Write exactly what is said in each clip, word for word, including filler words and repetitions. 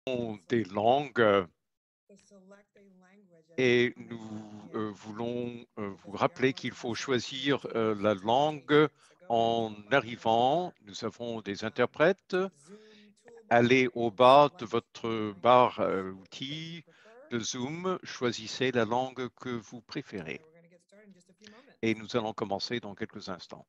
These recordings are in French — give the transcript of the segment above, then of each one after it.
des langues et nous euh, voulons euh, vous rappeler qu'il faut choisir euh, la langue en arrivant. Nous avons des interprètes. Allez au bas de votre barre euh, outils de Zoom, choisissez la langue que vous préférez. Et nous allons commencer dans quelques instants.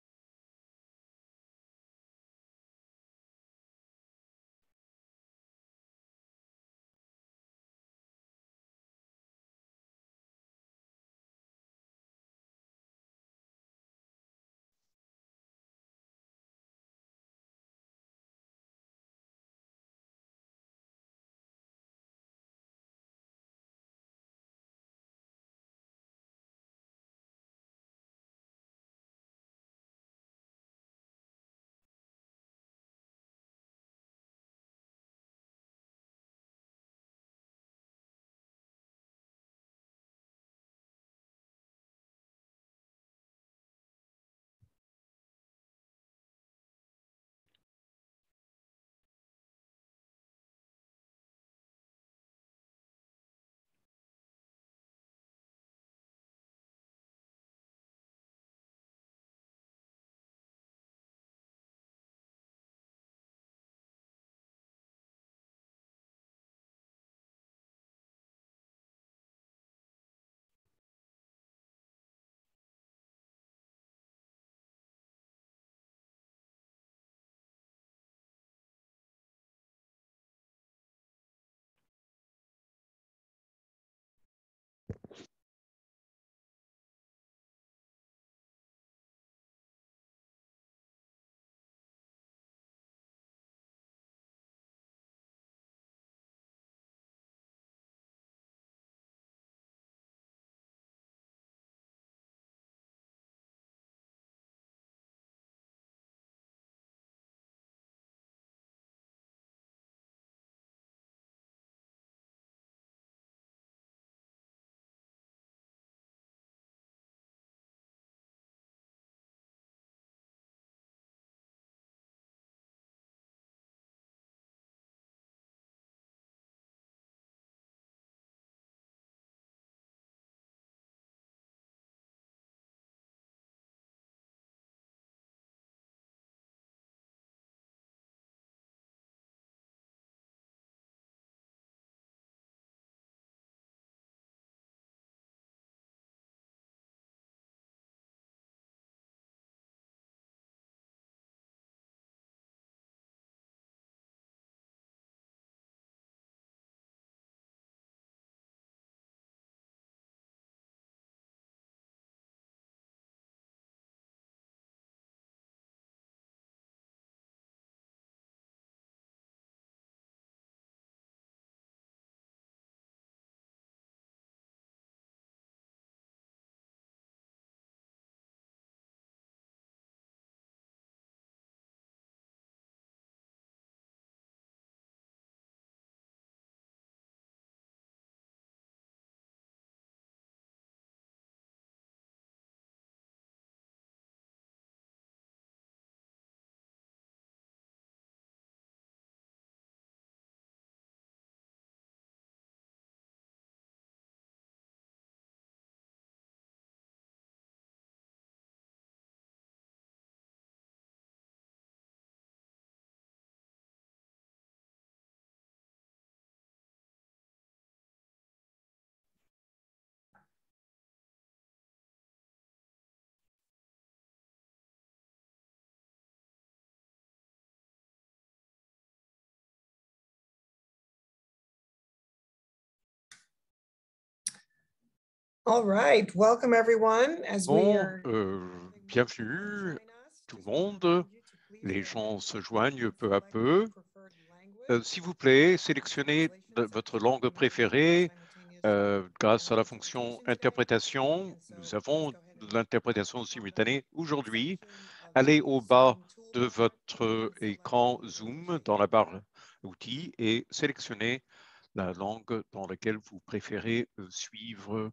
All right, welcome everyone as we Bon, are euh, bienvenue tout le monde. Les gens se joignent peu à peu. Euh, S'il vous plaît, sélectionnez votre langue préférée euh, grâce à la fonction interprétation. Nous avons de l'interprétation simultanée aujourd'hui. Allez au bas de votre écran Zoom dans la barre outils et sélectionnez la langue dans laquelle vous préférez euh, suivre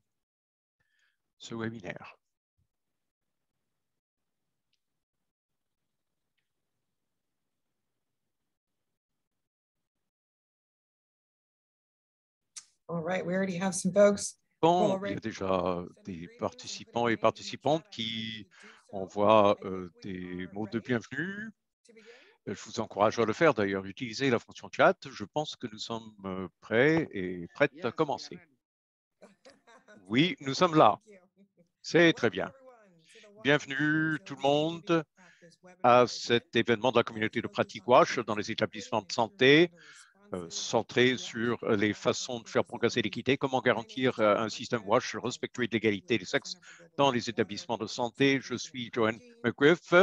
ce webinaire. All right, we already have some folks. Bon, il y a déjà des participants et participantes qui envoient euh, des mots de bienvenue. Je vous encourage à le faire d'ailleurs. Utilisez la fonction chat. Je pense que nous sommes euh, prêts et prêtes à commencer. Oui, nous sommes là. C'est très bien. Bienvenue tout le monde à cet événement de la communauté de pratique WASH dans les établissements de santé, euh, centré sur les façons de faire progresser l'équité, comment garantir euh, un système WASH respectueux de l'égalité des sexes dans les établissements de santé. Je suis Joanne McGriff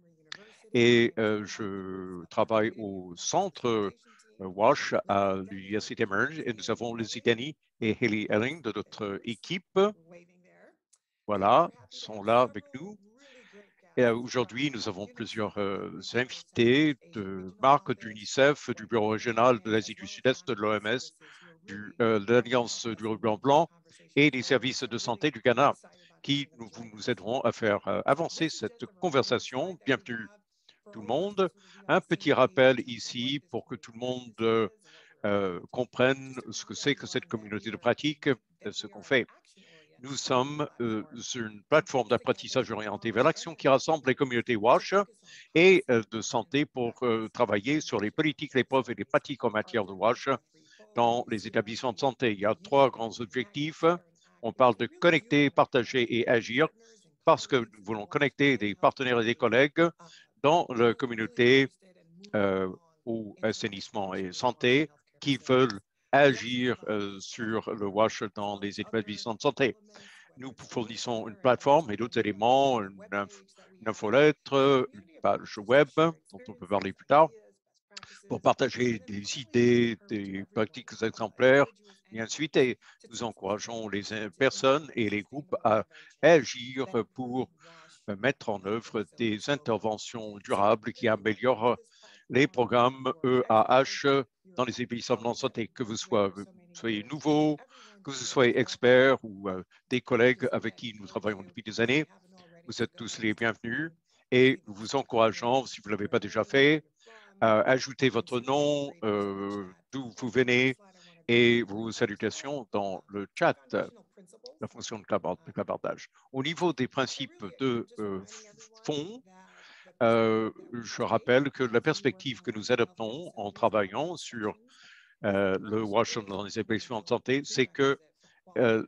et euh, je travaille au centre euh, WASH à l'Université Merge et nous avons les Danny et Haley Elling de notre équipe. Voilà, ils sont là avec nous. Et aujourd'hui, nous avons plusieurs euh, invités de Marc d'UNICEF, du Bureau régional de l'Asie du Sud-Est de l'O M S, euh, de l'Alliance du ruban blanc et des services de santé du Ghana qui nous, nous aideront à faire euh, avancer cette conversation. Bienvenue tout le monde. Un petit rappel ici pour que tout le monde euh, euh, comprenne ce que c'est que cette communauté de pratique, ce qu'on fait. Nous sommes euh, sur une plateforme d'apprentissage orientée vers l'action qui rassemble les communautés WASH et euh, de santé pour euh, travailler sur les politiques, les preuves et les pratiques en matière de WASH dans les établissements de santé. Il y a trois grands objectifs. On parle de connecter, partager et agir parce que nous voulons connecter des partenaires et des collègues dans la communauté euh, au assainissement et santé qui veulent agir euh, sur le WASH dans les établissements de santé. Nous fournissons une plateforme et d'autres éléments, une, inf une infolettre, une page web dont on peut parler plus tard, pour partager des idées, des pratiques exemplaires, et ensuite, et nous encourageons les personnes et les groupes à agir pour mettre en œuvre des interventions durables qui améliorent les programmes E A H dans les établissements de santé, que vous soyez nouveau, que vous soyez expert ou euh, des collègues avec qui nous travaillons depuis des années. Vous êtes tous les bienvenus et nous vous encourageons, si vous ne l'avez pas déjà fait, à ajouter votre nom, euh, d'où vous venez et vos salutations dans le chat, la fonction de clavardage. Au niveau des principes de euh, fond, euh, je rappelle que la perspective que nous adoptons en travaillant sur euh, le WASH dans les établissements de santé, c'est que euh,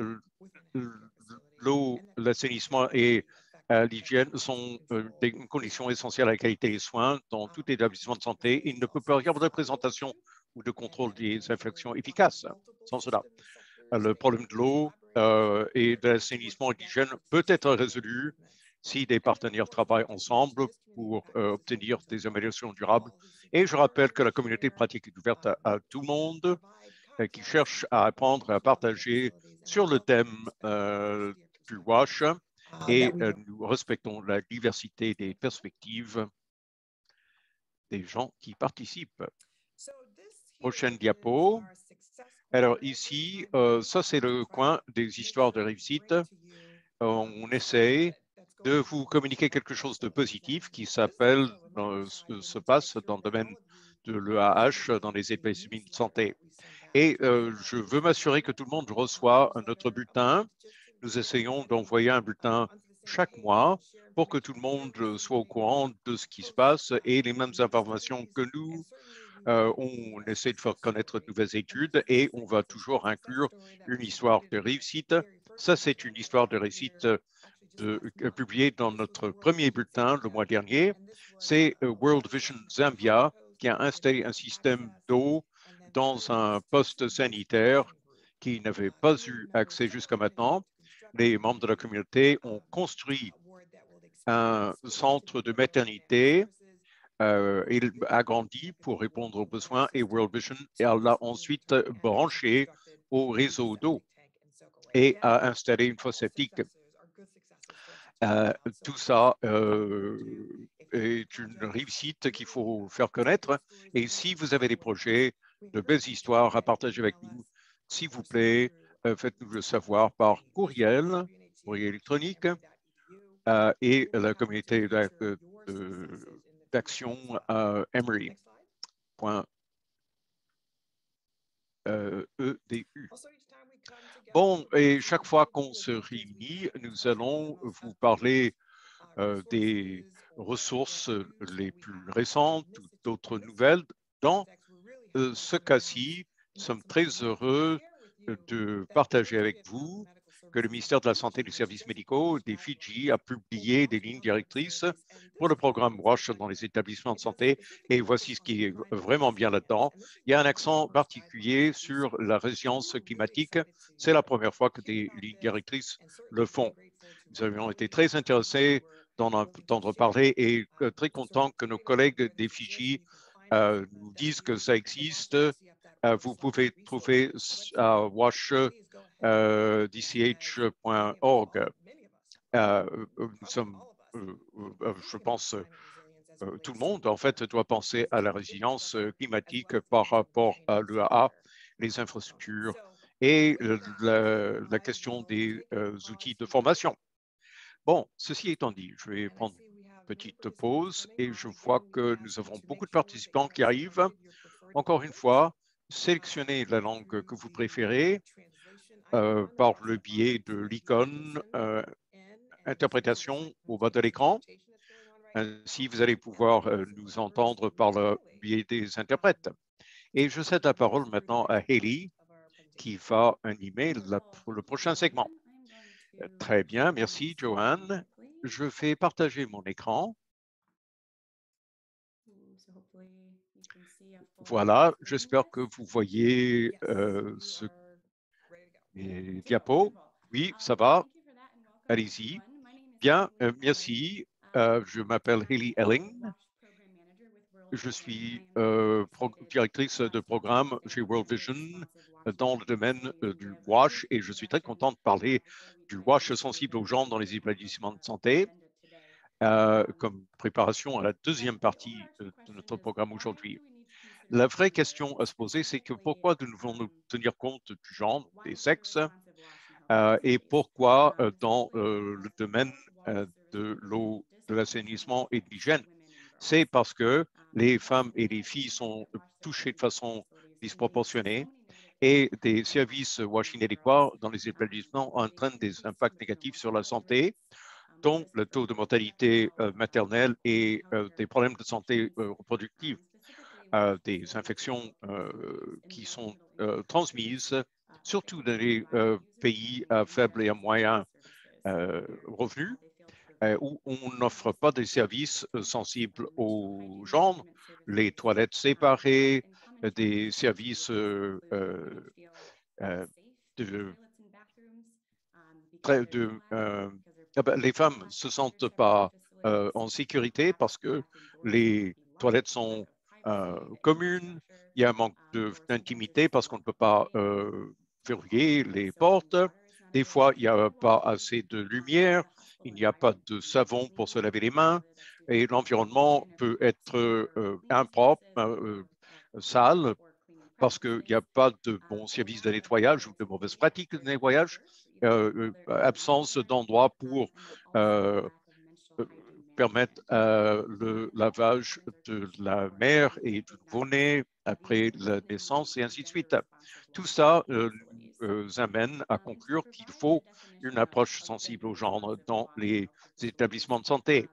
l'eau, l'assainissement et euh, l'hygiène sont euh, des conditions essentielles à la qualité des soins dans tout établissement de santé. Il ne peut pas y avoir de présentation ou de contrôle des infections efficaces sans cela. Le problème de l'eau euh, et de l'assainissement et de l'hygiène peut être résolu si des partenaires travaillent ensemble pour euh, obtenir des améliorations durables. Et je rappelle que la communauté pratique est ouverte à, à tout le monde euh, qui cherche à apprendre et à partager sur le thème euh, du WASH et euh, nous respectons la diversité des perspectives des gens qui participent. Prochaine diapo. Alors ici, euh, ça c'est le coin des histoires de réussite. On essaie de vous communiquer quelque chose de positif qui s'appelle, euh, se passe dans le domaine de l'E A H dans les établissements de santé. Et euh, je veux m'assurer que tout le monde reçoit notre bulletin. Nous essayons d'envoyer un bulletin chaque mois pour que tout le monde soit au courant de ce qui se passe et les mêmes informations que nous. Euh, on essaie de faire connaître de nouvelles études et on va toujours inclure une histoire de réussite. Ça, c'est une histoire de réussite de, euh, publiée dans notre premier bulletin le mois dernier. C'est euh, World Vision Zambia qui a installé un système d'eau dans un poste sanitaire qui n'avait pas eu accès jusqu'à maintenant. Les membres de la communauté ont construit un centre de maternité. Euh, il a grandi pour répondre aux besoins et World Vision l'a ensuite branché au réseau d'eau et a installé une fosse septique. Euh, tout ça euh, est une réussite qu'il faut faire connaître. Et si vous avez des projets, de belles histoires à partager avec nous, s'il vous plaît, euh, faites-nous le savoir par courriel, courriel électronique, euh, et la communauté d'action à Emory. Point. euh, E D U. Bon, et chaque fois qu'on se réunit, nous allons vous parler euh, des ressources les plus récentes ou d'autres nouvelles. Dans euh, ce cas-ci, nous sommes très heureux de partager avec vous que le ministère de la Santé et des Services médicaux des Fidji a publié des lignes directrices pour le programme WASH dans les établissements de santé. Et voici ce qui est vraiment bien là-dedans. Il y a un accent particulier sur la résilience climatique. C'est la première fois que des lignes directrices le font. Nous avions été très intéressés d'en entendre parler et très contents que nos collègues des Fidji euh, nous disent que ça existe. Euh, vous pouvez trouver à wash d c h point org. Euh, nous sommes, euh, euh, je pense, euh, tout le monde, en fait, doit penser à la résilience climatique par rapport à l'E A A, les infrastructures et la, la question des euh, outils de formation. Bon, ceci étant dit, je vais prendre une petite pause et je vois que nous avons beaucoup de participants qui arrivent. Encore une fois, sélectionnez la langue que vous préférez euh, par le biais de l'icône euh, interprétation au bas de l'écran. Ainsi, vous allez pouvoir euh, nous entendre par le biais des interprètes. Et je cède la parole maintenant à Hayley qui va animer la, le prochain segment. Très bien, merci Joanne. Je vais partager mon écran. Voilà, j'espère que vous voyez euh, ce les diapos. Oui, ça va. Allez-y. Bien, euh, merci. Euh, je m'appelle Hayley Elling. Je suis euh, directrice de programme chez World Vision dans le domaine euh, du WASH et je suis très content de parler du WASH sensible aux gens dans les établissements de santé euh, comme préparation à la deuxième partie euh, de notre programme aujourd'hui. La vraie question à se poser, c'est que pourquoi devons-nous tenir compte du genre, des sexes, euh, et pourquoi euh, dans euh, le domaine euh, de l'eau, de l'assainissement et de l'hygiène? C'est parce que les femmes et les filles sont touchées de façon disproportionnée et des services washing adéquats dans les établissements entraînent des impacts négatifs sur la santé, dont le taux de mortalité euh, maternelle et euh, des problèmes de santé euh, reproductive, euh, des infections euh, qui sont euh, transmises, surtout dans les euh, pays à faible et à moyen euh, revenus, euh, où on n'offre pas des services euh, sensibles au genre, les toilettes séparées, euh, des services euh, euh, euh, de, de euh, ah ben, les femmes ne se sentent pas euh, en sécurité parce que les toilettes sont euh, communes, il y a un manque d'intimité parce qu'on ne peut pas euh, verrouiller les portes. Des fois, il n'y a pas assez de lumière, il n'y a pas de savon pour se laver les mains et l'environnement peut être euh, impropre, euh, sale, parce qu'il n'y a pas de bons services de nettoyage ou de mauvaises pratiques de nettoyage, euh, absence d'endroits pour euh, permettre euh, le lavage de la mère et du nouveau-né après la naissance et ainsi de suite. Tout ça euh, euh, amène à conclure qu'il faut une approche sensible au genre dans les établissements de santé.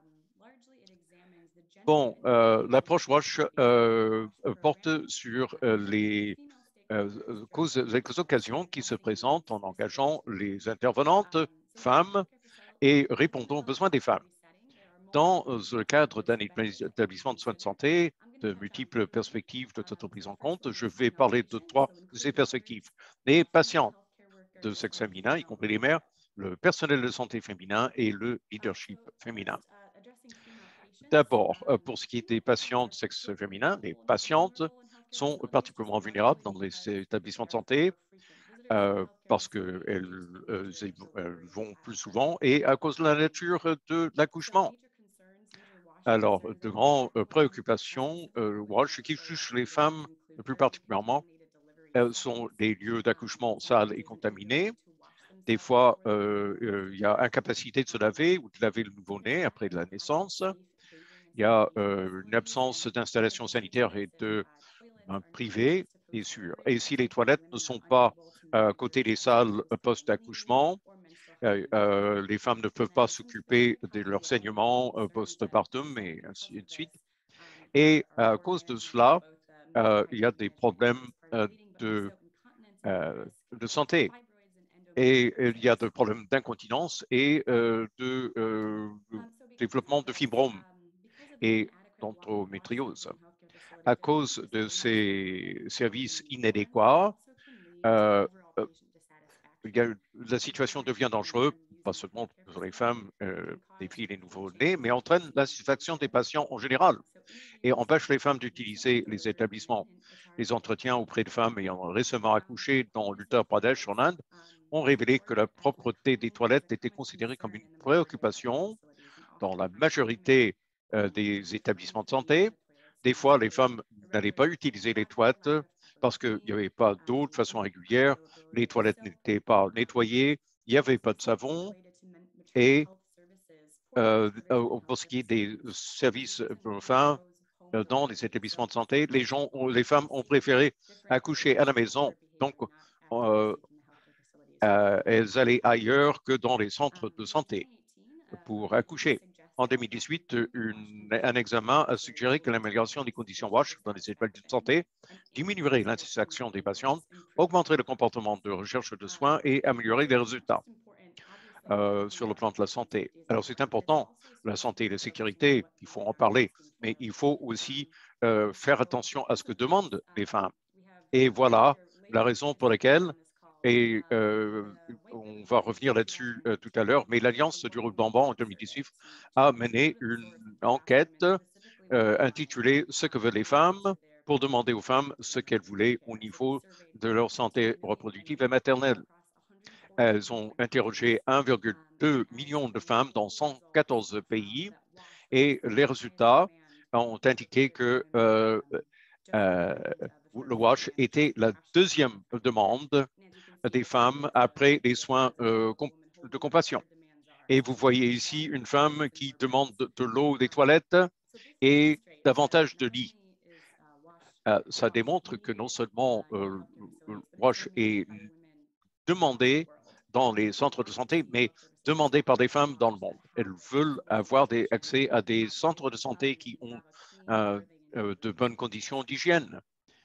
Bon, euh, l'approche WASH euh, porte sur euh, les euh, causes, les occasions qui se présentent en engageant les intervenantes femmes et répondant aux besoins des femmes. Dans le cadre d'un établissement de soins de santé, de multiples perspectives de être prises en compte, je vais parler de trois de ces perspectives. Les patients de sexe féminin, y compris les mères, le personnel de santé féminin et le leadership féminin. D'abord, pour ce qui est des patients de sexe féminin, les patientes sont particulièrement vulnérables dans les établissements de santé euh, parce qu'elles euh, vont plus souvent et à cause de la nature de l'accouchement. Alors, de grandes euh, préoccupations, euh, WASH, qui touchent les femmes plus particulièrement, euh, sont des lieux d'accouchement sales et contaminés. Des fois, euh, euh, il y a incapacité de se laver ou de laver le nouveau-né après la naissance. Il y a euh, une absence d'installation sanitaire et de bains privés. est sûr. Et si les toilettes ne sont pas à côté des salles post-accouchement, euh, euh, les femmes ne peuvent pas s'occuper de leur saignement euh, post-partum et ainsi de suite. Et à cause de cela, euh, il y a des problèmes euh, de, euh, de santé. Et il y a des problèmes d'incontinence et euh, de euh, développement de fibromes et d'endométriose. À cause de ces services inadéquats, euh, euh, il y a, la situation devient dangereuse, pas seulement pour les femmes, euh, les filles, les nouveau-nés, mais entraîne la satisfaction des patients en général et empêche les femmes d'utiliser les établissements. Les entretiens auprès de femmes ayant récemment accouché dans l'Uttar Pradesh en Inde ont révélé que la propreté des toilettes était considérée comme une préoccupation dans la majorité euh, des établissements de santé. Des fois, les femmes n'allaient pas utiliser les toilettes parce qu'il n'y avait pas d'eau de façon régulière, les toilettes n'étaient pas nettoyées, il n'y avait pas de savon et euh, pour ce qui est des services enfin, dans les établissements de santé, les, gens, les femmes ont préféré accoucher à la maison. Donc, euh, euh, elles allaient ailleurs que dans les centres de santé pour accoucher. En deux mille dix-huit, une, un examen a suggéré que l'amélioration des conditions WASH dans les établissements de santé diminuerait l'insatisfaction des patientes, augmenterait le comportement de recherche de soins et améliorerait les résultats euh, sur le plan de la santé. Alors, c'est important, la santé et la sécurité, il faut en parler, mais il faut aussi euh, faire attention à ce que demandent les femmes. Et voilà la raison pour laquelle, et euh, on va revenir là-dessus euh, tout à l'heure, mais l'Alliance du ruban en deux mille dix-huit a mené une enquête euh, intitulée « Ce que veulent les femmes » pour demander aux femmes ce qu'elles voulaient au niveau de leur santé reproductive et maternelle. Elles ont interrogé un virgule deux million de femmes dans cent quatorze pays et les résultats ont indiqué que euh, euh, le WASH était la deuxième demande des femmes après les soins euh, de compassion. Et vous voyez ici une femme qui demande de, de l'eau des toilettes et davantage de lits. Euh, ça démontre que non seulement euh, le WASH est demandé dans les centres de santé, mais demandé par des femmes dans le monde. Elles veulent avoir des, accès à des centres de santé qui ont euh, euh, de bonnes conditions d'hygiène.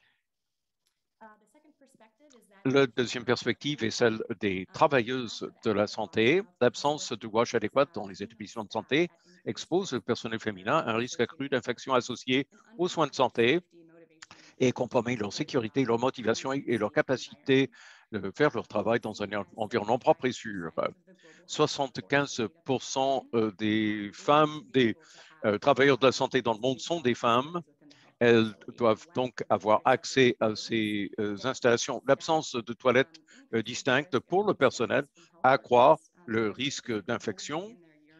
La deuxième perspective est celle des travailleuses de la santé. L'absence de WASH adéquate dans les établissements de santé expose le personnel féminin à un risque accru d'infections associées aux soins de santé et compromet leur sécurité, leur motivation et leur capacité de faire leur travail dans un environnement propre et sûr. soixante-quinze pour cent des femmes, des euh, travailleurs de la santé dans le monde sont des femmes. Elles doivent donc avoir accès à ces euh, installations. L'absence de toilettes euh, distinctes pour le personnel accroît le risque d'infection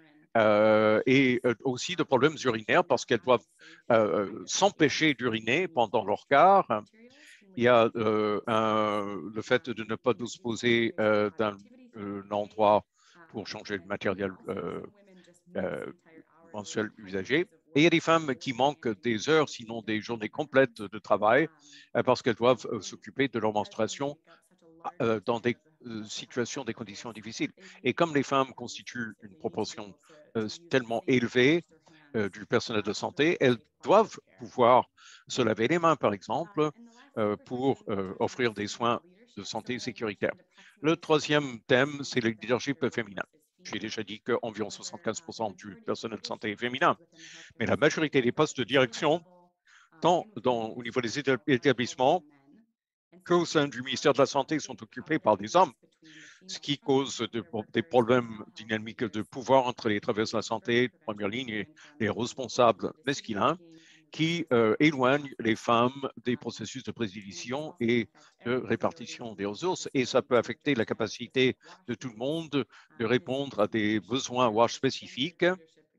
euh, et euh, aussi de problèmes urinaires parce qu'elles doivent euh, s'empêcher d'uriner pendant leur quart. Il y a euh, un, le fait de ne pas disposer euh, d'un euh, endroit pour changer le matériel euh, euh, mensuel usagé. Et il y a des femmes qui manquent des heures, sinon des journées complètes de travail, euh, parce qu'elles doivent euh, s'occuper de leur menstruation euh, dans des euh, situations, des conditions difficiles. Et comme les femmes constituent une proportion euh, tellement élevée euh, du personnel de santé, elles doivent pouvoir se laver les mains, par exemple, euh, pour euh, offrir des soins de santé sécuritaire. Le troisième thème, c'est le leadership féminin. J'ai déjà dit qu'environ soixante-quinze pour cent du personnel de santé est féminin, mais la majorité des postes de direction, tant dans, au niveau des établissements qu'au sein du ministère de la Santé, sont occupés par des hommes, ce qui cause de, des problèmes dynamiques de pouvoir entre les travailleurs de la santé, de première ligne, et les responsables masculins, qui euh, éloignent les femmes des processus de prédilection et de répartition des ressources. Et ça peut affecter la capacité de tout le monde de répondre à des besoins WASH spécifiques.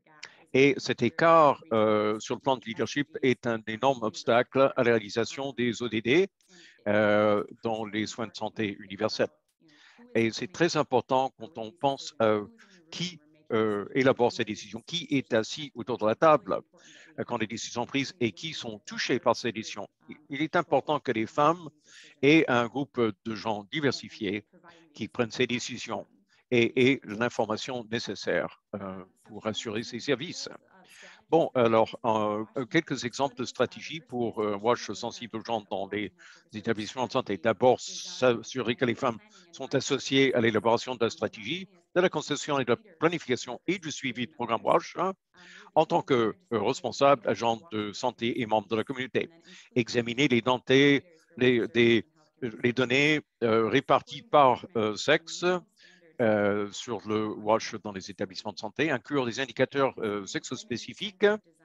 Et cet écart euh, sur le plan de leadership est un énorme obstacle à la réalisation des O D D euh, dans les soins de santé universels. Et c'est très important quand on pense à qui euh, élabore ces décisions, qui est assis autour de la table euh, quand les décisions sont prises et qui sont touchés par ces décisions. Il est important que les femmes aient un groupe de gens diversifiés qui prennent ces décisions et aient l'information nécessaire euh, pour assurer ces services. Bon, alors, euh, quelques exemples de stratégies pour euh, WASH sensible aux gens dans les établissements de santé. D'abord, s'assurer que les femmes sont associées à l'élaboration de la stratégie, de la conception et de la planification et du suivi du programme WASH hein, en tant que euh, responsable, agent de santé et membre de la communauté. Examiner les, dentés, les, des, les données euh, réparties par euh, sexe, euh, sur le WASH dans les établissements de santé, inclure des indicateurs euh, sexo-spécifiques,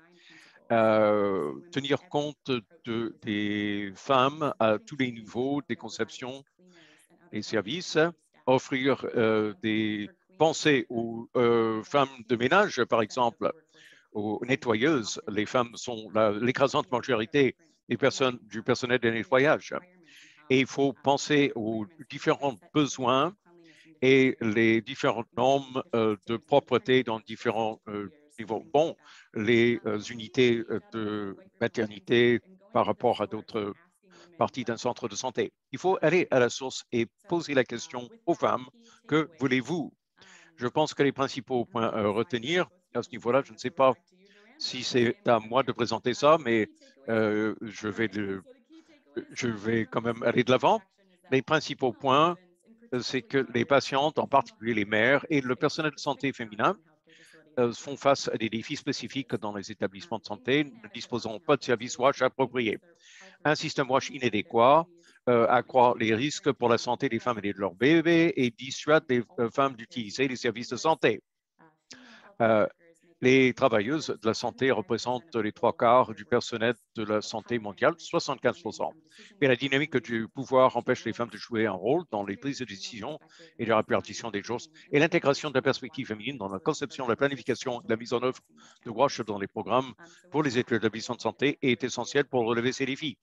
euh, tenir compte de, des femmes à tous les niveaux des conceptions et services, offrir euh, des pensées aux euh, femmes de ménage, par exemple, aux nettoyeuses. Les femmes sont l'écrasante majorité des personnes, du personnel de nettoyage. Et il faut penser aux différents besoins et les différentes normes euh, de propreté dans différents euh, niveaux. Bon, les euh, unités de maternité par rapport à d'autres parties d'un centre de santé. Il faut aller à la source et poser la question aux femmes, que voulez-vous? Je pense que les principaux points à retenir à ce niveau-là, je ne sais pas si c'est à moi de présenter ça, mais euh, je, vais de, je vais quand même aller de l'avant. Les principaux points, c'est que les patientes, en particulier les mères et le personnel de santé féminin, euh, font face à des défis spécifiques dans les établissements de santé, ne disposant pas de services WASH appropriés. Un système WASH inadéquat euh, accroît les risques pour la santé des femmes et de leurs bébés et dissuade les euh, femmes d'utiliser les services de santé. Euh, les travailleuses de la santé représentent les trois quarts du personnel de la santé mondiale, soixante-quinze pour cent. Mais la dynamique du pouvoir empêche les femmes de jouer un rôle dans les prises de décision et la répartition des jours. Et l'intégration de la perspective féminine dans la conception, la planification et la mise en œuvre de WASH dans les programmes pour les établissements de santé est essentielle pour relever ces défis.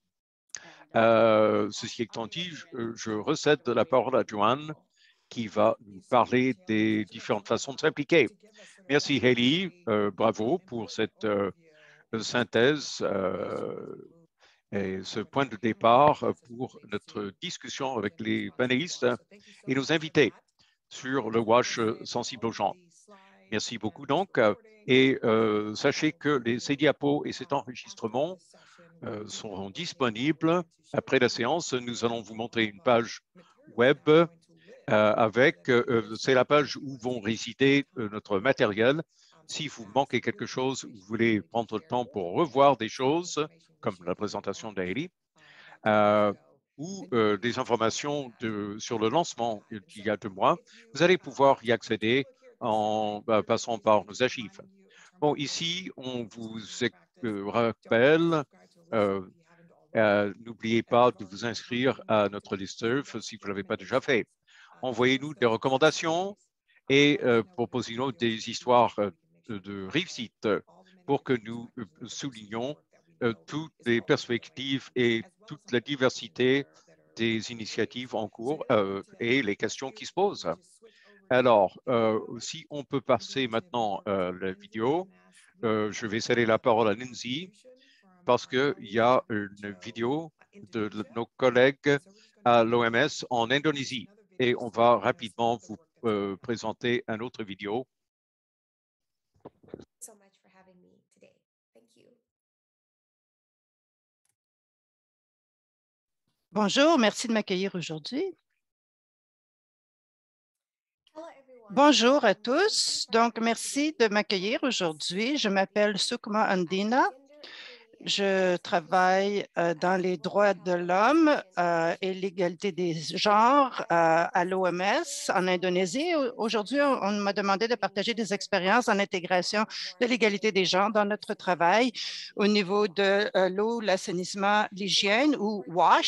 Euh, ceci étant dit, je, je recède la parole à Joanne qui va nous parler des différentes façons de s'impliquer. Merci Hayley, euh, bravo pour cette euh, synthèse euh, et ce point de départ pour notre discussion avec les panélistes et nos invités sur le WASH sensible aux gens. Merci beaucoup donc et euh, sachez que les, ces diapos et cet enregistrement euh, seront disponibles après la séance. Nous allons vous montrer une page web Euh, avec, euh, c'est la page où vont résider euh, notre matériel. Si vous manquez quelque chose, vous voulez prendre le temps pour revoir des choses, comme la présentation d'Aélie, euh, ou euh, des informations de, sur le lancement d'il y a deux mois, vous allez pouvoir y accéder en euh, passant par nos archives. Bon, ici, on vous euh, rappelle, euh, euh, n'oubliez pas de vous inscrire à notre listserv si vous ne l'avez pas déjà fait. Envoyez-nous des recommandations et euh, proposez-nous des histoires euh, de, de réussite pour que nous euh, soulignions euh, toutes les perspectives et toute la diversité des initiatives en cours euh, et les questions qui se posent. Alors, euh, si on peut passer maintenant euh, la vidéo, euh, je vais céder la parole à Lindsay parce qu'il y a une vidéo de, de nos collègues à l'O M S en Indonésie et on va rapidement vous euh, présenter une autre vidéo. Bonjour, merci de m'accueillir aujourd'hui. Bonjour à tous. Donc, merci de m'accueillir aujourd'hui. Je m'appelle Sukma Andina. Je travaille euh, dans les droits de l'homme euh, et l'égalité des genres euh, à l'O M S en Indonésie. Aujourd'hui, on, on m'a demandé de partager des expériences en intégration de l'égalité des genres dans notre travail au niveau de euh, l'eau, l'assainissement, l'hygiène ou WASH.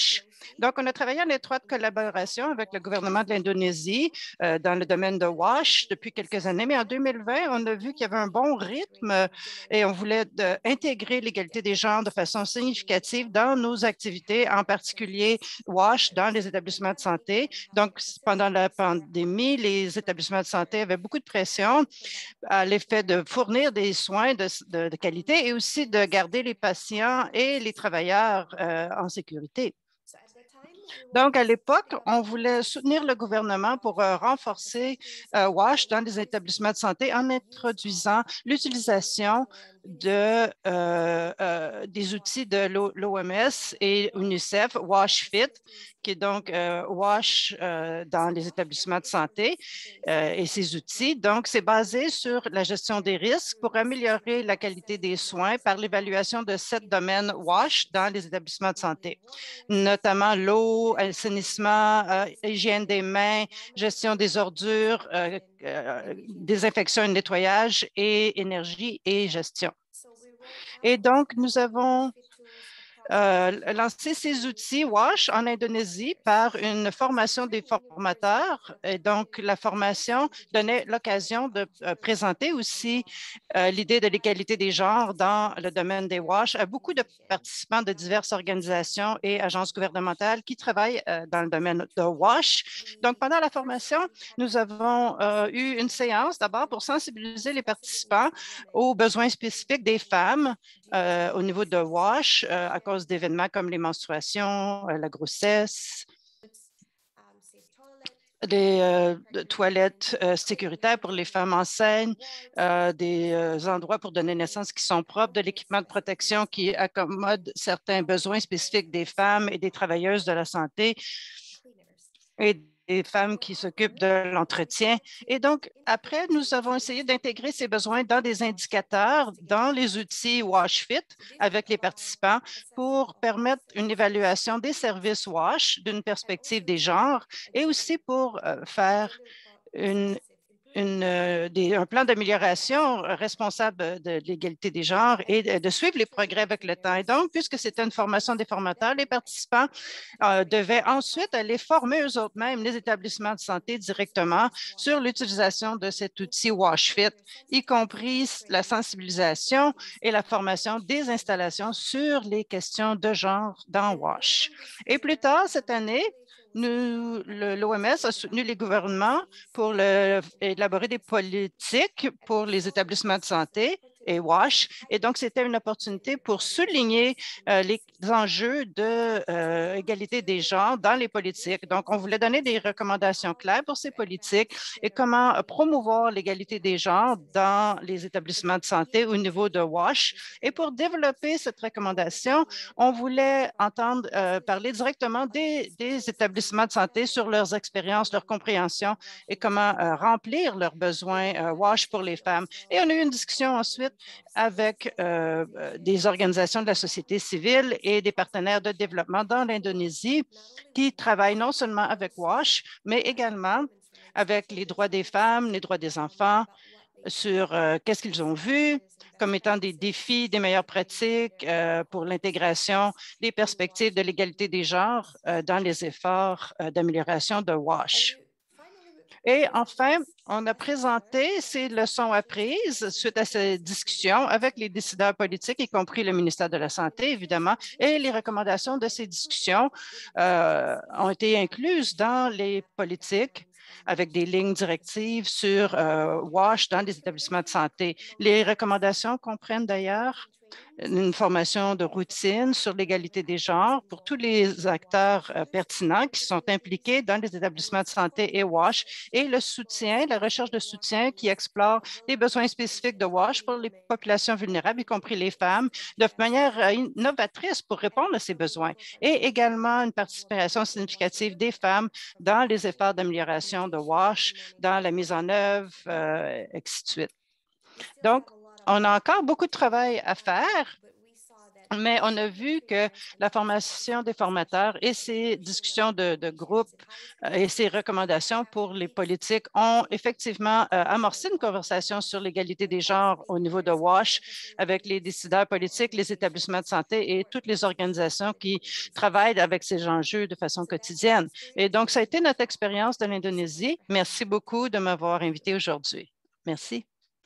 Donc, on a travaillé en étroite collaboration avec le gouvernement de l'Indonésie euh, dans le domaine de WASH depuis quelques années, mais en deux mille vingt, on a vu qu'il y avait un bon rythme et on voulait de, intégrer l'égalité des genres de façon significative dans nos activités, en particulier WASH dans les établissements de santé. Donc, pendant la pandémie, les établissements de santé avaient beaucoup de pression à l'effet de fournir des soins de, de, de qualité et aussi de garder les patients et les travailleurs euh, en sécurité. Donc, à l'époque, on voulait soutenir le gouvernement pour euh, renforcer euh, WASH dans les établissements de santé en introduisant l'utilisation de, euh, euh, des outils de l'O M S et UNICEF, WASH Fit, qui est donc euh, WASH euh, dans les établissements de santé euh, et ses outils. Donc, c'est basé sur la gestion des risques pour améliorer la qualité des soins par l'évaluation de sept domaines WASH dans les établissements de santé, notamment l'eau, assainissement, euh, hygiène des mains, gestion des ordures, euh, euh, désinfection et nettoyage et énergie et gestion. Et donc, nous avons euh, lancé ces outils WASH en Indonésie par une formation des formateurs. Et donc, la formation donnait l'occasion de euh, présenter aussi euh, l'idée de l'égalité des genres dans le domaine des WASH à beaucoup de participants de diverses organisations et agences gouvernementales qui travaillent euh, dans le domaine de WASH. Donc, pendant la formation, nous avons euh, eu une séance d'abord pour sensibiliser les participants aux besoins spécifiques des femmes euh, au niveau de WASH euh, à cause d'événements comme les menstruations, euh, la grossesse, des euh, toilettes euh, sécuritaires pour les femmes enceintes, euh, des euh, endroits pour donner naissance qui sont propres, de l'équipement de protection qui accommode certains besoins spécifiques des femmes et des travailleuses de la santé et des femmes qui s'occupent de l'entretien. Et donc, après, nous avons essayé d'intégrer ces besoins dans des indicateurs, dans les outils WASH-Fit avec les participants pour permettre une évaluation des services WASH d'une perspective des genres et aussi pour euh, faire une Une, euh, des, un plan d'amélioration responsable de l'égalité des genres et de, de suivre les progrès avec le temps. Et donc, puisque c'était une formation des formateurs, les participants euh, devaient ensuite aller former eux-mêmes les établissements de santé directement sur l'utilisation de cet outil WASH-Fit, y compris la sensibilisation et la formation des installations sur les questions de genre dans WASH. Et plus tard cette année, l'O M S a soutenu les gouvernements pour le, élaborer des politiques pour les établissements de santé et WASH. Et donc, c'était une opportunité pour souligner euh, les enjeux d'égalité euh, des genres dans les politiques. Donc, on voulait donner des recommandations claires pour ces politiques et comment promouvoir l'égalité des genres dans les établissements de santé au niveau de WASH. Et pour développer cette recommandation, on voulait entendre euh, parler directement des, des établissements de santé sur leurs expériences, leur compréhension et comment euh, remplir leurs besoins euh, WASH pour les femmes. Et on a eu une discussion ensuite avec euh, des organisations de la société civile et des partenaires de développement dans l'Indonésie qui travaillent non seulement avec WASH, mais également avec les droits des femmes, les droits des enfants, sur euh, qu'est-ce qu'ils ont vu comme étant des défis, des meilleures pratiques euh, pour l'intégration des perspectives de l'égalité des genres euh, dans les efforts euh, d'amélioration de WASH. Et enfin, on a présenté ces leçons apprises suite à ces discussions avec les décideurs politiques, y compris le ministère de la Santé, évidemment, et les recommandations de ces discussions euh, ont été incluses dans les politiques avec des lignes directives sur euh, WASH dans les établissements de santé. Les recommandations comprennent d'ailleurs une formation de routine sur l'égalité des genres pour tous les acteurs euh, pertinents qui sont impliqués dans les établissements de santé et WASH et le soutien, la recherche de soutien qui explore les besoins spécifiques de WASH pour les populations vulnérables, y compris les femmes, de manière innovatrice pour répondre à ces besoins et également une participation significative des femmes dans les efforts d'amélioration de WASH, dans la mise en œuvre, euh, et ainsi de suite. Donc, on a encore beaucoup de travail à faire Mais on a vu que la formation des formateurs et ces discussions de, de groupe euh, et ces recommandations pour les politiques ont effectivement euh, amorcé une conversation sur l'égalité des genres au niveau de WASH avec les décideurs politiques, les établissements de santé et toutes les organisations qui travaillent avec ces enjeux de façon quotidienne. Et donc, ça a été notre expérience de l'Indonésie. Merci beaucoup de m'avoir invité aujourd'hui. Merci.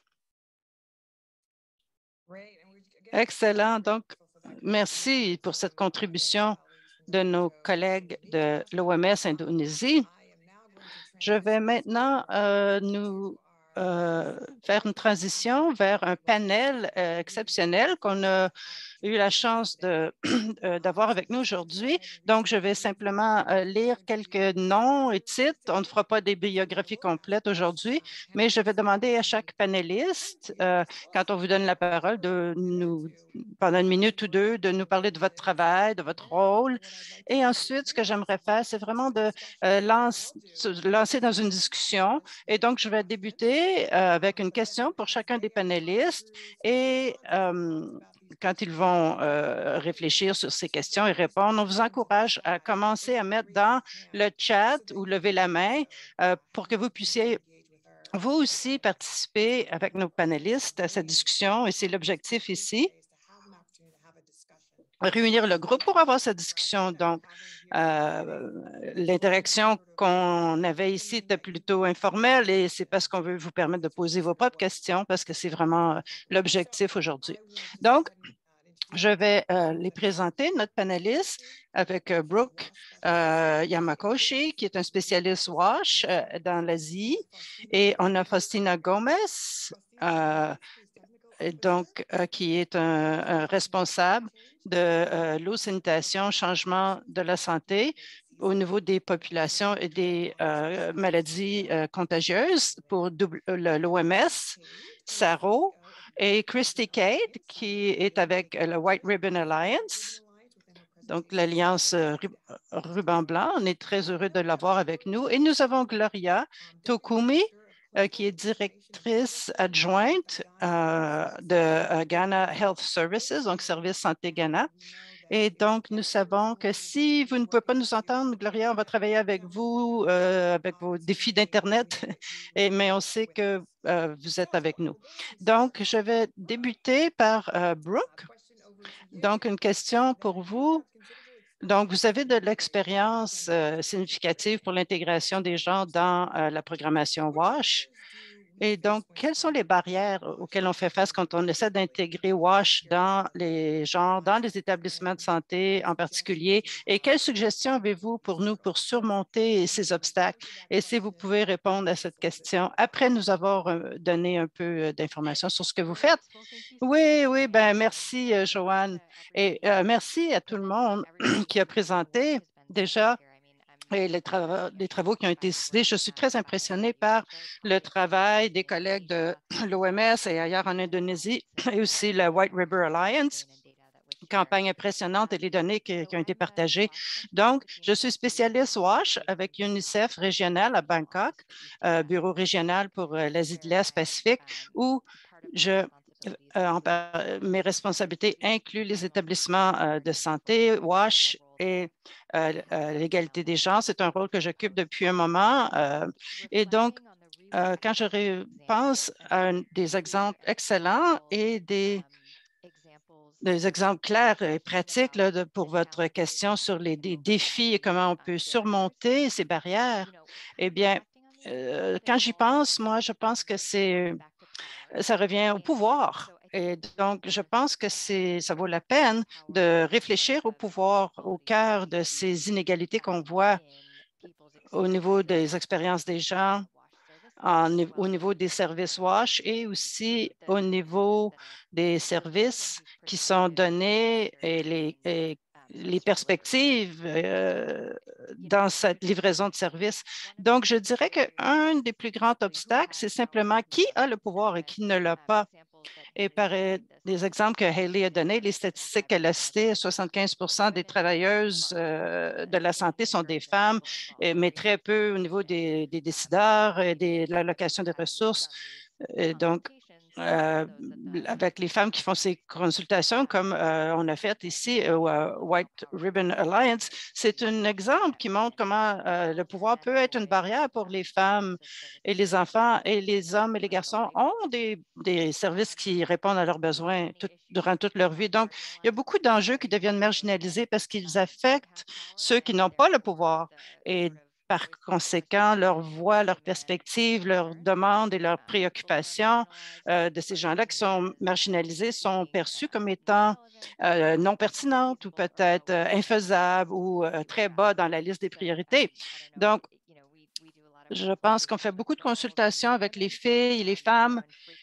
Excellent. Donc, merci pour cette contribution de nos collègues de l'O M S Indonésie. Je vais maintenant euh, nous euh, faire une transition vers un panel euh, exceptionnel qu'on a eu la chance d'avoir avec nous aujourd'hui. Donc, je vais simplement euh, lire quelques noms et titres. On ne fera pas des biographies complètes aujourd'hui, mais je vais demander à chaque panéliste, euh, quand on vous donne la parole, de nous, pendant une minute ou deux, de nous parler de votre travail, de votre rôle. Et ensuite, ce que j'aimerais faire, c'est vraiment de euh, lance, se lancer dans une discussion. Et donc, je vais débuter euh, avec une question pour chacun des panélistes. Et euh, quand ils vont euh, réfléchir sur ces questions et répondre, on vous encourage à commencer à mettre dans le chat ou lever la main euh, pour que vous puissiez vous aussi participer avec nos panélistes à cette discussion. Et c'est l'objectif ici, réunir le groupe pour avoir cette discussion. Donc, euh, l'interaction qu'on avait ici était plutôt informelle et c'est parce qu'on veut vous permettre de poser vos propres questions parce que c'est vraiment l'objectif aujourd'hui. Donc, je vais euh, les présenter, notre panéliste, avec euh, Brooke euh, Yamakoshi, qui est un spécialiste WASH euh, dans l'Asie, et on a Faustina Gomez, euh, donc, euh, qui est un, un responsable de euh, l'eau, sanitation, changement de la santé au niveau des populations et des euh, maladies euh, contagieuses pour l'O M S, SARO, et Christy Cade, qui est avec le White Ribbon Alliance, donc l'Alliance Ruban Blanc. On est très heureux de l'avoir avec nous. Et nous avons Gloria Tokumi, euh, qui est directrice adjointe euh, de euh, Ghana Health Services, donc Service Santé Ghana. Et donc, nous savons que si vous ne pouvez pas nous entendre, Gloria, on va travailler avec vous, euh, avec vos défis d'Internet, mais on sait que euh, vous êtes avec nous. Donc, je vais débuter par euh, Brooke. Donc, une question pour vous. Donc, vous avez de l'expérience euh, significative pour l'intégration des gens dans euh, la programmation WASH. Et donc, quelles sont les barrières auxquelles on fait face quand on essaie d'intégrer WASH dans les genres, dans les établissements de santé en particulier? Et quelles suggestions avez-vous pour nous pour surmonter ces obstacles? Et si vous pouvez répondre à cette question après nous avoir donné un peu d'informations sur ce que vous faites. Oui, oui, ben merci, Joanne. Et euh, merci à tout le monde qui a présenté déjà et les travaux, les travaux qui ont été cités. Je suis très impressionnée par le travail des collègues de l'O M S et ailleurs en Indonésie et aussi la White River Alliance. Campagne impressionnante et les données qui, qui ont été partagées. Donc, je suis spécialiste WASH avec UNICEF régional à Bangkok, euh, bureau régional pour euh, l'Asie de l'Est Pacifique, où je Euh, en, mes responsabilités incluent les établissements euh, de santé, WASH et euh, euh, l'égalité des genres. C'est un rôle que j'occupe depuis un moment. Euh, et donc, euh, quand je pense à un, des exemples excellents et des, des exemples clairs et pratiques là, de, pour votre question sur les, les défis et comment on peut surmonter ces barrières, eh bien, euh, quand j'y pense, moi, je pense que c'est ça revient au pouvoir. Et donc, je pense que ça vaut la peine de réfléchir au pouvoir au cœur de ces inégalités qu'on voit au niveau des expériences des gens, en, au niveau des services WASH et aussi au niveau des services qui sont donnés et les, et les perspectives euh, dans cette livraison de services. Donc, je dirais qu'un des plus grands obstacles, c'est simplement qui a le pouvoir et qui ne l'a pas. Et par des exemples que Hayley a donnés, les statistiques qu'elle a citées, soixante-quinze pour cent des travailleuses euh, de la santé sont des femmes, mais très peu au niveau des, des décideurs et des, de l'allocation des ressources. Et donc, Euh, avec les femmes qui font ces consultations, comme euh, on a fait ici au euh, White Ribbon Alliance. C'est un exemple qui montre comment euh, le pouvoir peut être une barrière pour les femmes et les enfants, et les hommes et les garçons ont des, des services qui répondent à leurs besoins tout, durant toute leur vie. Donc, il y a beaucoup d'enjeux qui deviennent marginalisés parce qu'ils affectent ceux qui n'ont pas le pouvoir. Et par conséquent, leur voix, leurs perspectives, leurs demandes et leurs préoccupations euh, de ces gens-là qui sont marginalisés sont perçus comme étant euh, non pertinentes ou peut-être euh, infaisables ou euh, très bas dans la liste des priorités. Donc, je pense qu'on fait beaucoup de consultations avec les filles et les femmes.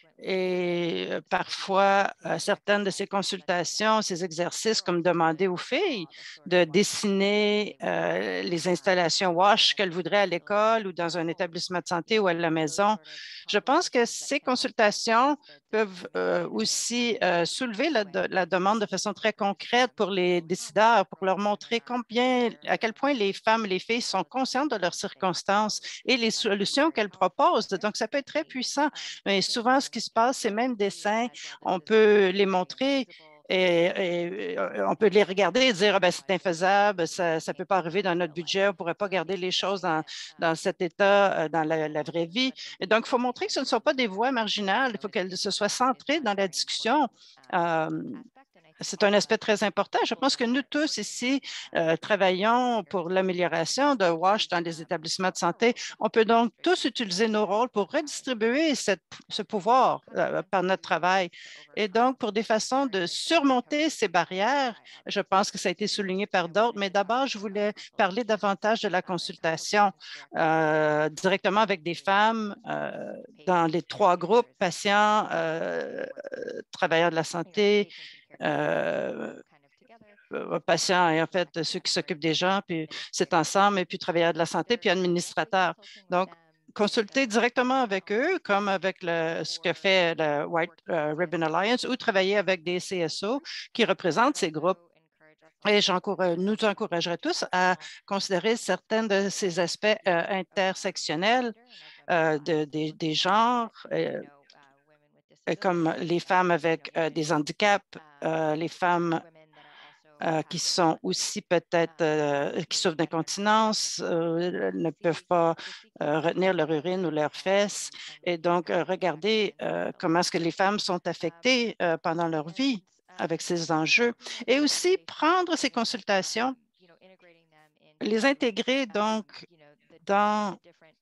Et euh, parfois, euh, certaines de ces consultations, ces exercices, comme demander aux filles de dessiner euh, les installations WASH qu'elles voudraient à l'école ou dans un établissement de santé ou à la maison. Je pense que ces consultations peuvent euh, aussi euh, soulever la, de, la demande de façon très concrète pour les décideurs, pour leur montrer combien, à quel point les femmes et les filles sont conscientes de leurs circonstances et les solutions qu'elles proposent. Donc, ça peut être très puissant. Mais souvent, ce qui se passe, ces mêmes dessins, on peut les montrer et, et, on peut les regarder et dire, ah, ben, c'est infaisable, ça ne peut pas arriver dans notre budget, on ne pourrait pas garder les choses dans, dans cet état, euh, dans la, la, vraie vie. Et donc, il faut montrer que ce ne sont pas des voix marginales, il faut qu'elles se soient centrées dans la discussion. Euh, C'est un aspect très important. Je pense que nous tous ici euh, travaillons pour l'amélioration de WASH dans les établissements de santé. On peut donc tous utiliser nos rôles pour redistribuer cette, ce pouvoir euh, par notre travail. Et donc, pour des façons de surmonter ces barrières, je pense que ça a été souligné par d'autres, mais d'abord, je voulais parler davantage de la consultation euh, directement avec des femmes euh, dans les trois groupes, patients, euh, travailleurs de la santé, euh, patients et en fait ceux qui s'occupent des gens, puis c'est ensemble, et puis travailleurs de la santé, puis administrateurs. Donc, consulter directement avec eux, comme avec le, ce que fait le White uh, Ribbon Alliance, ou travailler avec des C S O qui représentent ces groupes. Et nous encouragerais tous à considérer certains de ces aspects euh, intersectionnels euh, de, de, des genres, euh, comme les femmes avec euh, des handicaps, euh, les femmes euh, qui sont aussi peut-être, euh, qui souffrent d'incontinence, euh, ne peuvent pas euh, retenir leur urine ou leurs fesses. Et donc, euh, regardez euh, comment est-ce que les femmes sont affectées euh, pendant leur vie avec ces enjeux. Et aussi prendre ces consultations, les intégrer donc dans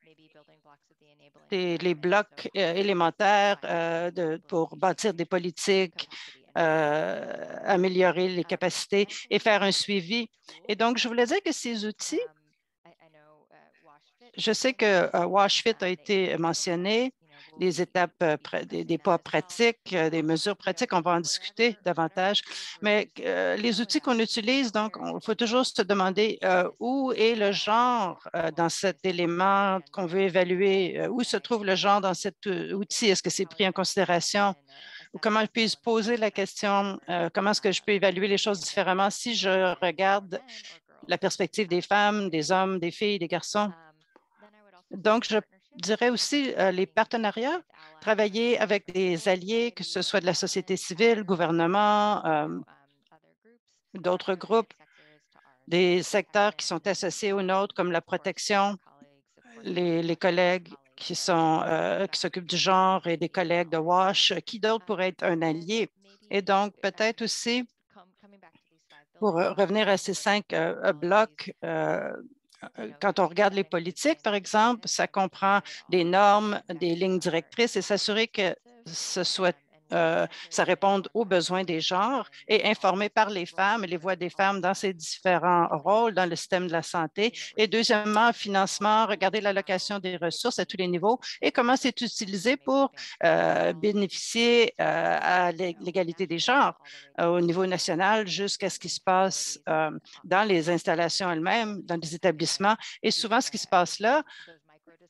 les, les blocs euh, élémentaires euh, de, pour bâtir des politiques, euh, améliorer les capacités et faire un suivi. Et donc, je voulais dire que ces outils, je sais que uh, WashFit a été mentionné, les étapes, euh, des, des pas pratiques, euh, des mesures pratiques, on va en discuter davantage, mais euh, les outils qu'on utilise, donc, il faut toujours se demander euh, où est le genre euh, dans cet élément qu'on veut évaluer, euh, où se trouve le genre dans cet outil, est-ce que c'est pris en considération? Ou comment je peux se poser la question, euh, comment est-ce que je peux évaluer les choses différemment si je regarde la perspective des femmes, des hommes, des filles, des garçons? Donc, je dirais aussi euh, les partenariats, travailler avec des alliés, que ce soit de la société civile, gouvernement, euh, d'autres groupes, des secteurs qui sont associés aux nôtres, comme la protection, les, les collègues qui sont euh, qui s'occupent du genre et des collègues de WASH, qui d'autre pourrait être un allié? Et donc, peut-être aussi, pour revenir à ces cinq euh, blocs, euh, quand on regarde les politiques, par exemple, ça comprend des normes, des lignes directrices et s'assurer que ce soit Euh, ça répond aux besoins des genres et informer par les femmes et les voix des femmes dans ces différents rôles dans le système de la santé. Et deuxièmement, financement, regarder l'allocation des ressources à tous les niveaux et comment c'est utilisé pour euh, bénéficier euh, à l'égalité des genres euh, au niveau national jusqu'à ce qui se passe euh, dans les installations elles-mêmes, dans les établissements. Et souvent, ce qui se passe là,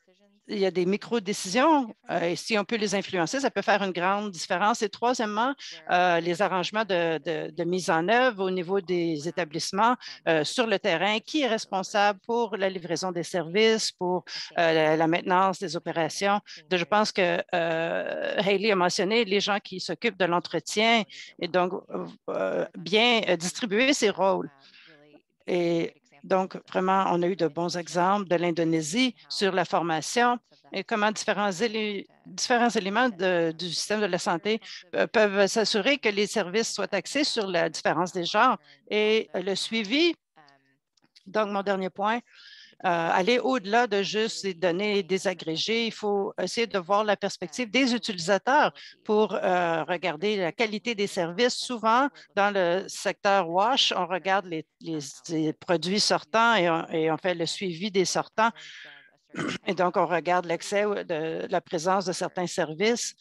il y a des micro-décisions euh, et si on peut les influencer, ça peut faire une grande différence. Et troisièmement, euh, les arrangements de, de, de mise en œuvre au niveau des établissements euh, sur le terrain. Qui est responsable pour la livraison des services, pour euh, la, la maintenance des opérations? De, je pense que euh, Hayley a mentionné les gens qui s'occupent de l'entretien et donc euh, bien distribuer ces rôles. Et donc, vraiment, on a eu de bons exemples de l'Indonésie sur la formation et comment différents, élé différents éléments de, du système de la santé euh, peuvent s'assurer que les services soient axés sur la différence des genres et le suivi. Donc, mon dernier point, euh, aller au-delà de juste les données désagrégées. Il faut essayer de voir la perspective des utilisateurs pour euh, regarder la qualité des services. Souvent, dans le secteur WASH, on regarde les, les, les produits sortants et on, et on fait le suivi des sortants. Et donc, on regarde l'accès de la présence de certains services.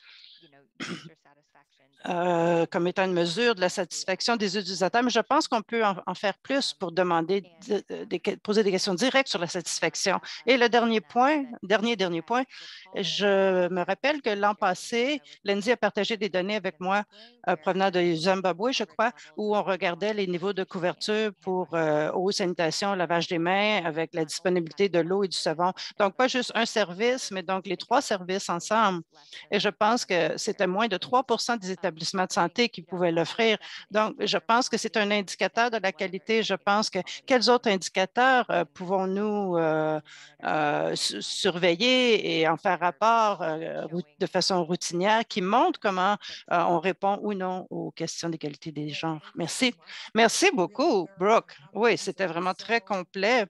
Euh, comme étant une mesure de la satisfaction des utilisateurs, mais je pense qu'on peut en, en faire plus pour demander, de, de, poser des questions directes sur la satisfaction. Et le dernier point, dernier, dernier point, je me rappelle que l'an passé, Lindsay a partagé des données avec moi euh, provenant de Zimbabwe, je crois, où on regardait les niveaux de couverture pour euh, eau, sanitation, lavage des mains avec la disponibilité de l'eau et du savon. Donc, pas juste un service, mais donc les trois services ensemble. Et je pense que c'était moins de trois pour cent des établissements de santé qui pouvaient l'offrir. Donc, je pense que c'est un indicateur de la qualité. Je pense que quels autres indicateurs euh, pouvons-nous euh, euh, surveiller et en faire rapport euh, de façon routinière qui montrent comment euh, on répond ou non aux questions d'égalité des genres. Merci. Merci beaucoup, Brooke. Oui, c'était vraiment très complet.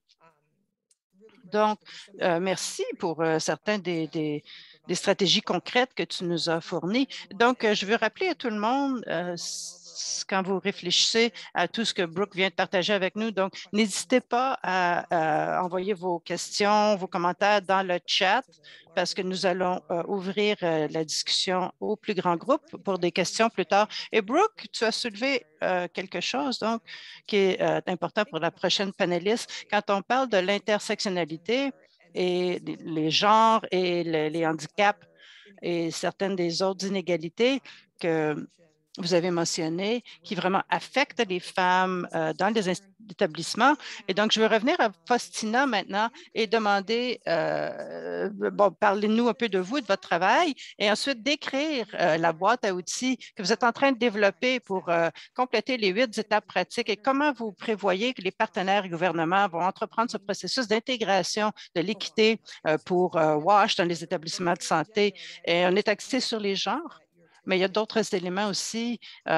Donc, euh, merci pour euh, certains des, des, des, stratégies concrètes que tu nous as fournies. Donc, euh, je veux rappeler à tout le monde, euh, quand vous réfléchissez à tout ce que Brooke vient de partager avec nous, donc, n'hésitez pas à, à envoyer vos questions, vos commentaires dans le chat parce que nous allons euh, ouvrir euh, la discussion au plus grand groupe pour des questions plus tard. Et Brooke, tu as soulevé euh, quelque chose donc qui est euh, important pour la prochaine panéliste. Quand on parle de l'intersectionnalité et les genres et le, les handicaps et certaines des autres inégalités que vous avez mentionnées qui vraiment affectent les femmes euh, dans les établissements. Et donc, je veux revenir à Faustina maintenant et demander, euh, bon, parlez-nous un peu de vous et de votre travail et ensuite décrire euh, la boîte à outils que vous êtes en train de développer pour euh, compléter les huit étapes pratiques et comment vous prévoyez que les partenaires et gouvernements vont entreprendre ce processus d'intégration de l'équité euh, pour euh, WASH dans les établissements de santé. Et on est axé sur les genres. Mais il y a d'autres éléments aussi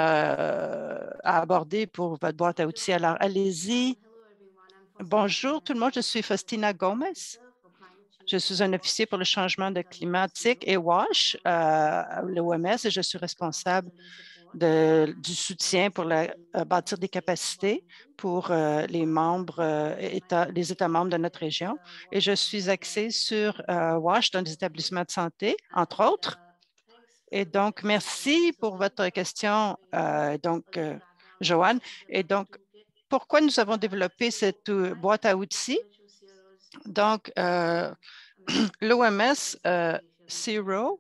euh, à aborder pour votre boîte à outils. Alors, allez-y. Bonjour tout le monde, je suis Faustina Gomez. Je suis un officier pour le changement de climatique et WASH euh, à l'O M S et je suis responsable de, du soutien pour la, euh, bâtir des capacités pour euh, les membres, euh, états, les États membres de notre région. Et je suis axée sur euh, WASH dans les établissements de santé, entre autres. Et donc, merci pour votre question, euh, donc, euh, Joanne. Et donc, pourquoi nous avons développé cette euh, boîte à outils? Donc, euh, l'O M S euh, Zero,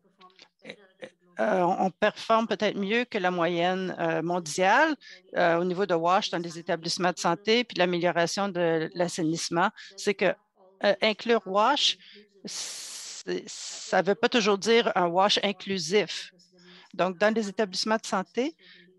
euh, on performe peut-être mieux que la moyenne euh, mondiale euh, au niveau de WASH dans les établissements de santé, puis l'amélioration de l'assainissement. C'est que euh, inclure WASH, ça ne veut pas toujours dire un WASH inclusif. Donc, dans les établissements de santé,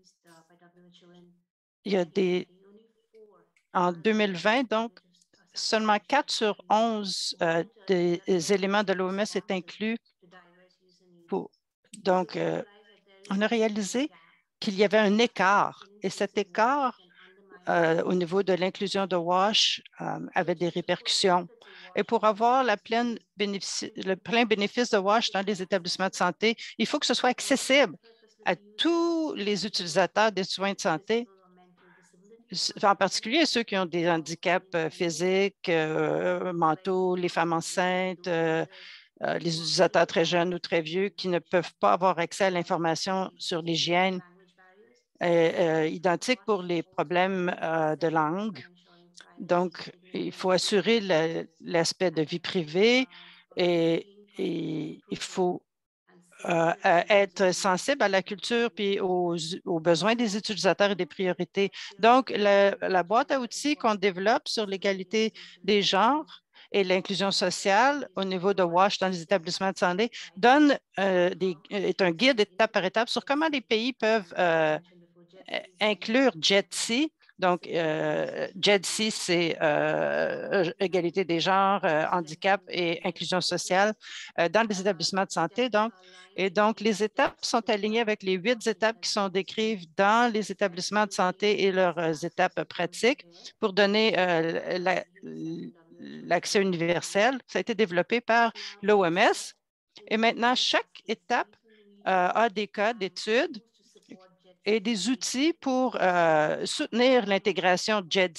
il y a des, en deux mille vingt, donc, seulement quatre sur onze euh, des éléments de l'O M S est inclus. Pour, donc, euh, on a réalisé qu'il y avait un écart et cet écart euh, au niveau de l'inclusion de WASH euh, avait des répercussions. Et pour avoir la pleine bénéfice, le plein bénéfice de WASH dans les établissements de santé, il faut que ce soit accessible à tous les utilisateurs des soins de santé, en particulier ceux qui ont des handicaps physiques, euh, mentaux, les femmes enceintes, euh, euh, les utilisateurs très jeunes ou très vieux qui ne peuvent pas avoir accès à l'information sur l'hygiène, euh, euh, identique pour les problèmes euh, de langue. Donc, il faut assurer l'aspect de vie privée et et il faut euh, être sensible à la culture puis aux, aux besoins des utilisateurs et des priorités. Donc, la, la boîte à outils qu'on développe sur l'égalité des genres et l'inclusion sociale au niveau de WASH dans les établissements de santé donne euh, des, est un guide étape par étape sur comment les pays peuvent euh, inclure J E D S I. Donc, euh, J E D S I, c'est euh, égalité des genres, euh, handicap et inclusion sociale euh, dans les établissements de santé. Donc, et donc, les étapes sont alignées avec les huit étapes qui sont décrites dans les établissements de santé et leurs euh, étapes pratiques pour donner euh, la, l'accès universel. Ça a été développé par l'O M S. Et maintenant, chaque étape euh, a des cas d'études et des outils pour euh, soutenir l'intégration J E D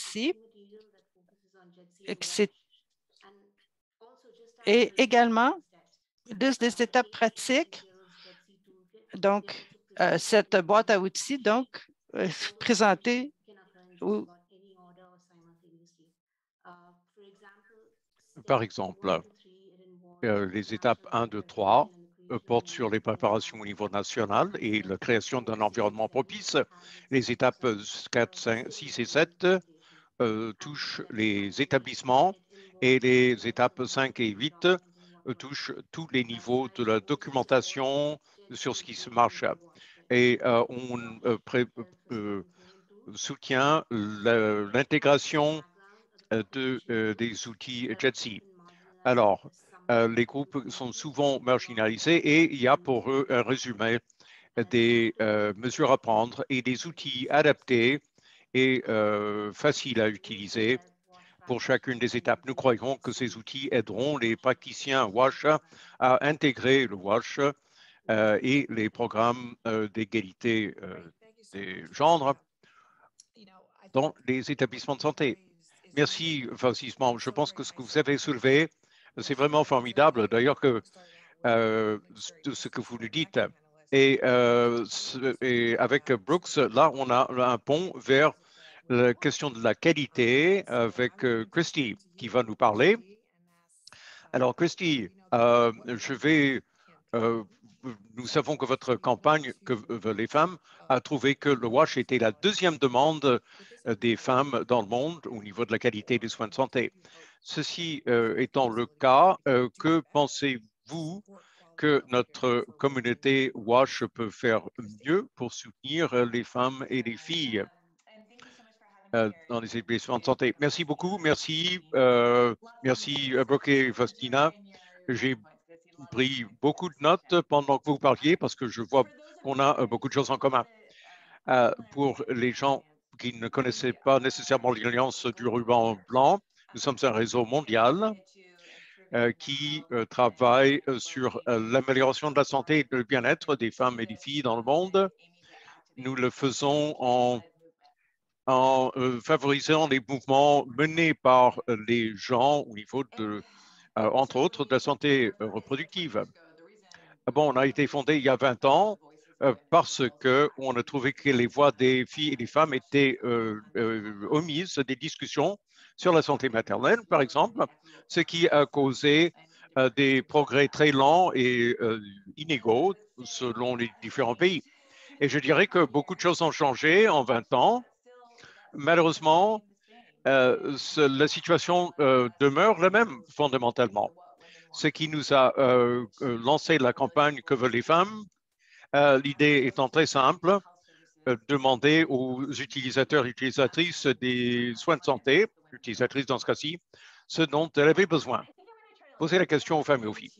S I. Et également, des, des étapes pratiques. Donc, euh, cette boîte à outils, donc, euh, présentée ou Par exemple, euh, les étapes un, deux, trois euh, portent sur les préparations au niveau national et la création d'un environnement propice. Les étapes quatre, cinq, six et sept euh, touchent les établissements et les étapes cinq et huit euh, touchent tous les niveaux de la documentation sur ce qui se marche. Et euh, on euh, pré, euh, soutient l'intégration de, euh, des outils J E D S I. Alors, euh, les groupes sont souvent marginalisés et il y a pour eux un résumé des euh, mesures à prendre et des outils adaptés et euh, faciles à utiliser pour chacune des étapes. Nous croyons que ces outils aideront les praticiens WASH à intégrer le WASH euh, et les programmes euh, d'égalité euh, des genres dans les établissements de santé. Merci, Francis. Je pense que ce que vous avez soulevé, c'est vraiment formidable. D'ailleurs, que euh, ce que vous nous dites. Et, euh, et avec Brooks, là, on a un pont vers la question de la qualité avec euh, Christy qui va nous parler. Alors, Christy, euh, je vais. Euh, nous savons que votre campagne, que veulent les femmes, a trouvé que le WASH était la deuxième demande des femmes dans le monde au niveau de la qualité des soins de santé. Ceci euh, étant le cas, euh, que pensez-vous que notre communauté WASH peut faire mieux pour soutenir les femmes et les filles euh, dans les établissements de santé? Merci beaucoup. Merci. Euh, merci, Brooke et Faustina. J'ai pris beaucoup de notes pendant que vous parliez parce que je vois qu'on a euh, beaucoup de choses en commun. Euh, pour les gens qui ne connaissaient pas nécessairement l'Alliance du ruban blanc, nous sommes un réseau mondial euh, qui euh, travaille sur euh, l'amélioration de la santé et du bien-être des femmes et des filles dans le monde. Nous le faisons en, en euh, favorisant les mouvements menés par les gens au niveau de, euh, entre autres, de la santé reproductive. Bon, on a été fondé il y a vingt ans euh, parce qu'on a trouvé que les voix des filles et des femmes étaient euh, euh, omises des discussions sur la santé maternelle, par exemple, ce qui a causé euh, des progrès très lents et euh, inégaux selon les différents pays. Et je dirais que beaucoup de choses ont changé en vingt ans. Malheureusement, euh, la situation euh, demeure la même fondamentalement. Ce qui nous a euh, lancé la campagne Que veulent les femmes, euh, l'idée étant très simple, euh, demander aux utilisateurs et utilisatrices des soins de santé, utilisatrices dans ce cas-ci, ce dont elles avaient besoin. Poser la question aux femmes et aux filles.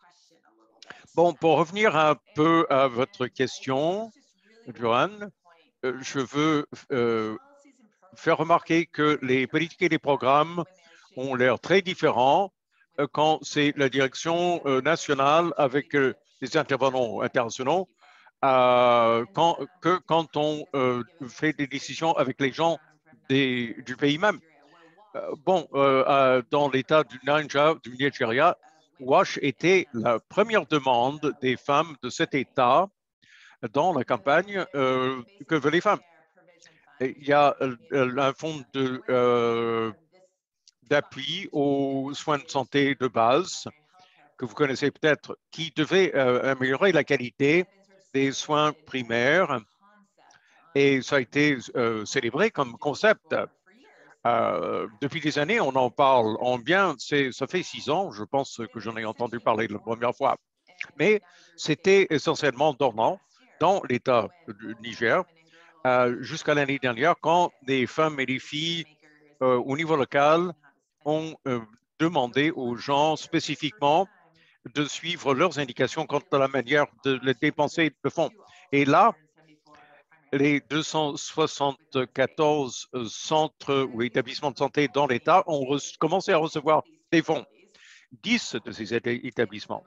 Bon, pour revenir un peu à votre question, Joanne, euh, je veux euh, faire remarquer que les politiques et les programmes ont l'air très différents euh, quand c'est la direction euh, nationale avec euh, les intervenants internationaux euh, quand, que quand on euh, fait des décisions avec les gens des, du pays même. Euh, bon, euh, euh, dans l'État du, du Nigeria, WASH était la première demande des femmes de cet État dans la campagne euh, Que veulent les femmes. Et il y a euh, un fonds de, euh, d'appui aux soins de santé de base que vous connaissez peut-être, qui devait euh, améliorer la qualité des soins primaires. Et ça a été euh, célébré comme concept. Euh, depuis des années, on en parle en bien. Ça fait six ans, je pense que j'en ai entendu parler la première fois. Mais c'était essentiellement dormant dans l'État du Niger euh, jusqu'à l'année dernière, quand les femmes et les filles euh, au niveau local ont euh, demandé aux gens spécifiquement de suivre leurs indications quant à la manière de les dépenser de fonds. Et là, les deux cent soixante-quatorze centres ou établissements de santé dans l'État ont commencé à recevoir des fonds. dix de ces établissements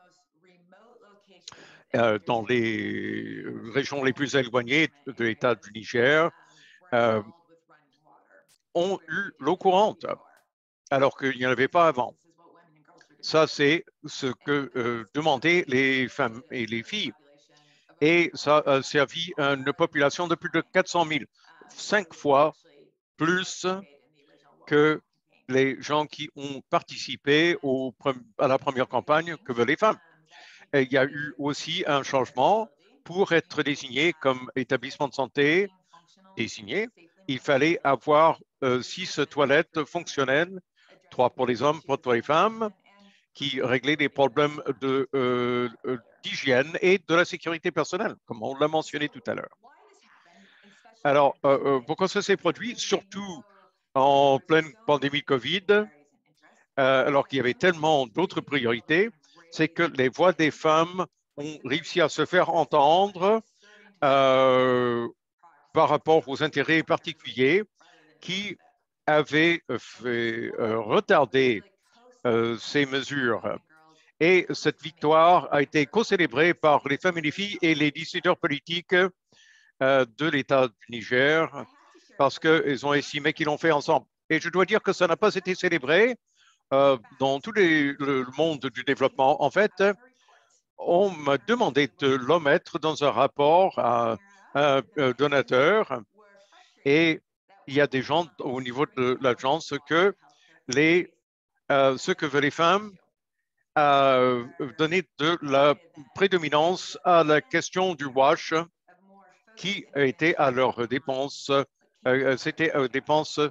euh, dans les régions les plus éloignées de l'État du Niger euh, ont eu l'eau courante, alors qu'il n'y en avait pas avant. Ça, c'est ce que euh, demandaient les femmes et les filles. Et ça a servi à une population de plus de quatre cent mille, cinq fois plus que les gens qui ont participé au, à la première campagne que veulent les femmes. Et il y a eu aussi un changement pour être désigné comme établissement de santé désigné. Il fallait avoir euh, six toilettes fonctionnelles, trois pour les hommes, trois pour les femmes, qui réglaient des problèmes de, euh, d'hygiène et de la sécurité personnelle, comme on l'a mentionné tout à l'heure. Alors, euh, pourquoi ça s'est produit? Surtout en pleine pandémie Covid, euh, alors qu'il y avait tellement d'autres priorités, c'est que les voix des femmes ont réussi à se faire entendre euh, par rapport aux intérêts particuliers qui avaient fait euh, retarder euh, ces mesures. Et cette victoire a été co-célébrée par les femmes et les filles et les décideurs politiques euh, de l'État du Niger parce qu'ils ont estimé qu'ils l'ont fait ensemble. Et je dois dire que ça n'a pas été célébré euh, dans tout les, le monde du développement. En fait, on m'a demandé de l'omettre dans un rapport à un donateur et il y a des gens au niveau de l'agence que les, euh, ce que veulent les femmes a donné de la prédominance à la question du wash qui était à leurs dépenses, euh, c'était aux dépenses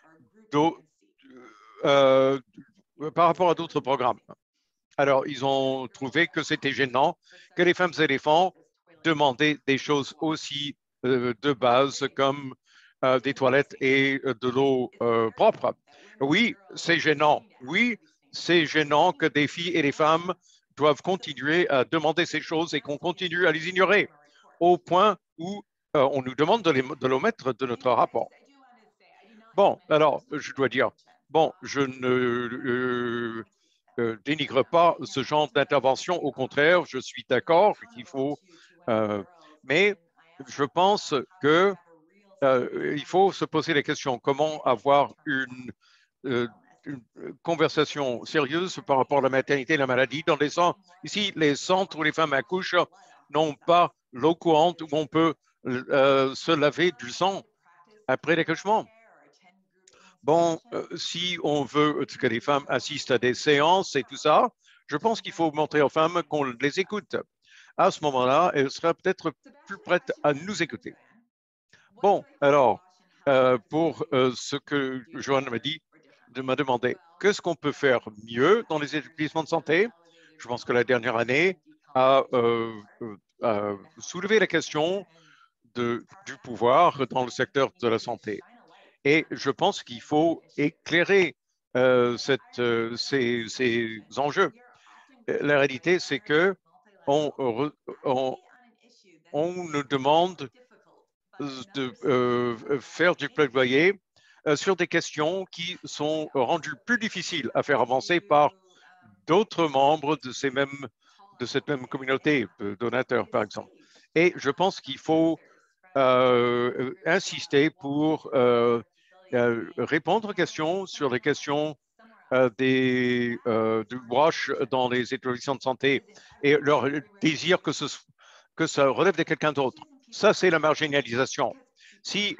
euh, par rapport à d'autres programmes. Alors, ils ont trouvé que c'était gênant que les femmes éléphants demandaient des choses aussi euh, de base comme euh, des toilettes et de l'eau euh, propre. Oui, c'est gênant. Oui, c'est gênant que des filles et des femmes doivent continuer à demander ces choses et qu'on continue à les ignorer au point où euh, on nous demande de, les, de l'omettre de notre rapport. Bon, alors, je dois dire, bon, je ne euh, euh, dénigre pas ce genre d'intervention. Au contraire, je suis d'accord qu'il faut, euh, mais je pense que euh, il faut se poser la question comment avoir une, euh, une conversation sérieuse par rapport à la maternité et la maladie dans les centres. Ici, les centres où les femmes accouchent n'ont pas l'eau courante où on peut euh, se laver du sang après l'accouchement. Bon, euh, si on veut que les femmes assistent à des séances et tout ça, je pense qu'il faut montrer aux femmes qu'on les écoute. À ce moment-là, elles seraient peut-être plus prêtes à nous écouter. Bon, alors, euh, pour euh, ce que Joanne m'a dit, de m'a demandé, qu'est-ce qu'on peut faire mieux dans les établissements de santé? Je pense que la dernière année a, euh, a soulevé la question de, du pouvoir dans le secteur de la santé. Et je pense qu'il faut éclairer euh, cette, euh, ces, ces enjeux. La réalité, c'est que on, on, on nous demande de euh, faire du plaidoyer euh, sur des questions qui sont rendues plus difficiles à faire avancer par d'autres membres de, ces mêmes, de cette même communauté, de donateurs par exemple. Et je pense qu'il faut euh, insister pour euh, euh, répondre aux questions sur les questions euh, des, euh, du wash dans les établissements de santé et leur désir que, ce, que ça relève de quelqu'un d'autre. Ça, c'est la marginalisation. Si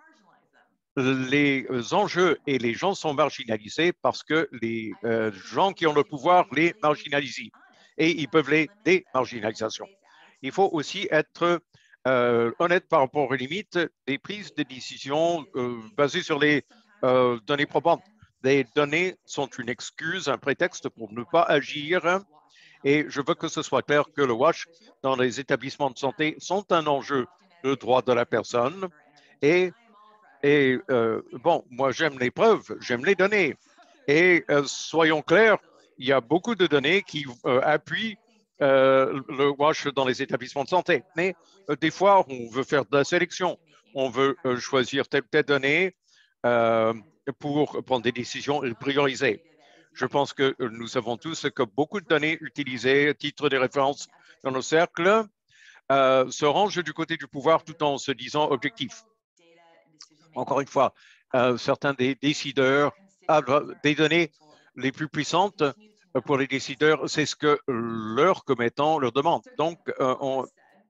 les enjeux et les gens sont marginalisés parce que les euh, gens qui ont le pouvoir les marginalisent. et ils peuvent les démarginalisations. Il faut aussi être euh, honnête par rapport aux limites des prises de décision euh, basées sur les euh, données probantes. Les données sont une excuse, un prétexte pour ne pas agir. Et je veux que ce soit clair que le WASH dans les établissements de santé sont un enjeu de droit de la personne. Et, et euh, bon, moi, j'aime les preuves, j'aime les données. Et euh, soyons clairs, il y a beaucoup de données qui euh, appuient euh, le WASH dans les établissements de santé. Mais euh, des fois, on veut faire de la sélection. On veut euh, choisir telle telle donnée euh, pour prendre des décisions priorisées. Je pense que nous savons tous que beaucoup de données utilisées à titre de référence dans nos cercles euh, se rangent du côté du pouvoir tout en se disant objectifs. Encore une fois, euh, certains des décideurs ont des données les plus puissantes pour les décideurs, c'est ce que leurs commettants leur demandent. Donc, euh, on...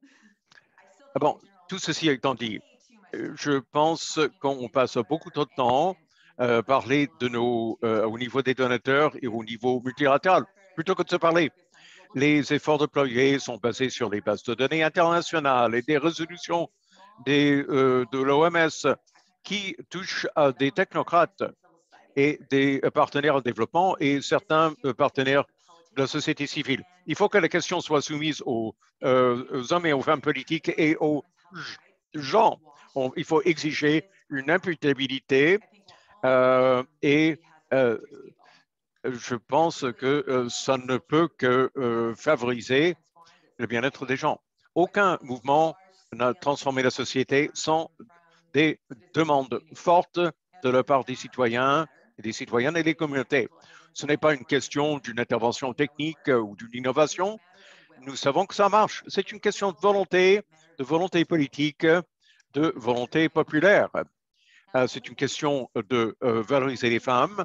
bon, tout ceci étant dit, je pense qu'on passe beaucoup trop de temps à parler de nos, euh, au niveau des donateurs et au niveau multilatéral, plutôt que de se parler. Les efforts déployés sont basés sur les bases de données internationales et des résolutions des, euh, de l'O M S qui touchent à des technocrates et des partenaires au développement et certains partenaires de la société civile. Il faut que la question soit soumise aux, euh, aux hommes et aux femmes politiques et aux gens. On, il faut exiger une imputabilité euh, et euh, je pense que euh, ça ne peut que euh, favoriser le bien-être des gens. Aucun mouvement n'a transformé la société sans des demandes fortes de la part des citoyens, et des citoyennes et des communautés. Ce n'est pas une question d'une intervention technique ou d'une innovation. Nous savons que ça marche. C'est une question de volonté, de volonté politique, de volonté populaire. C'est une question de valoriser les femmes,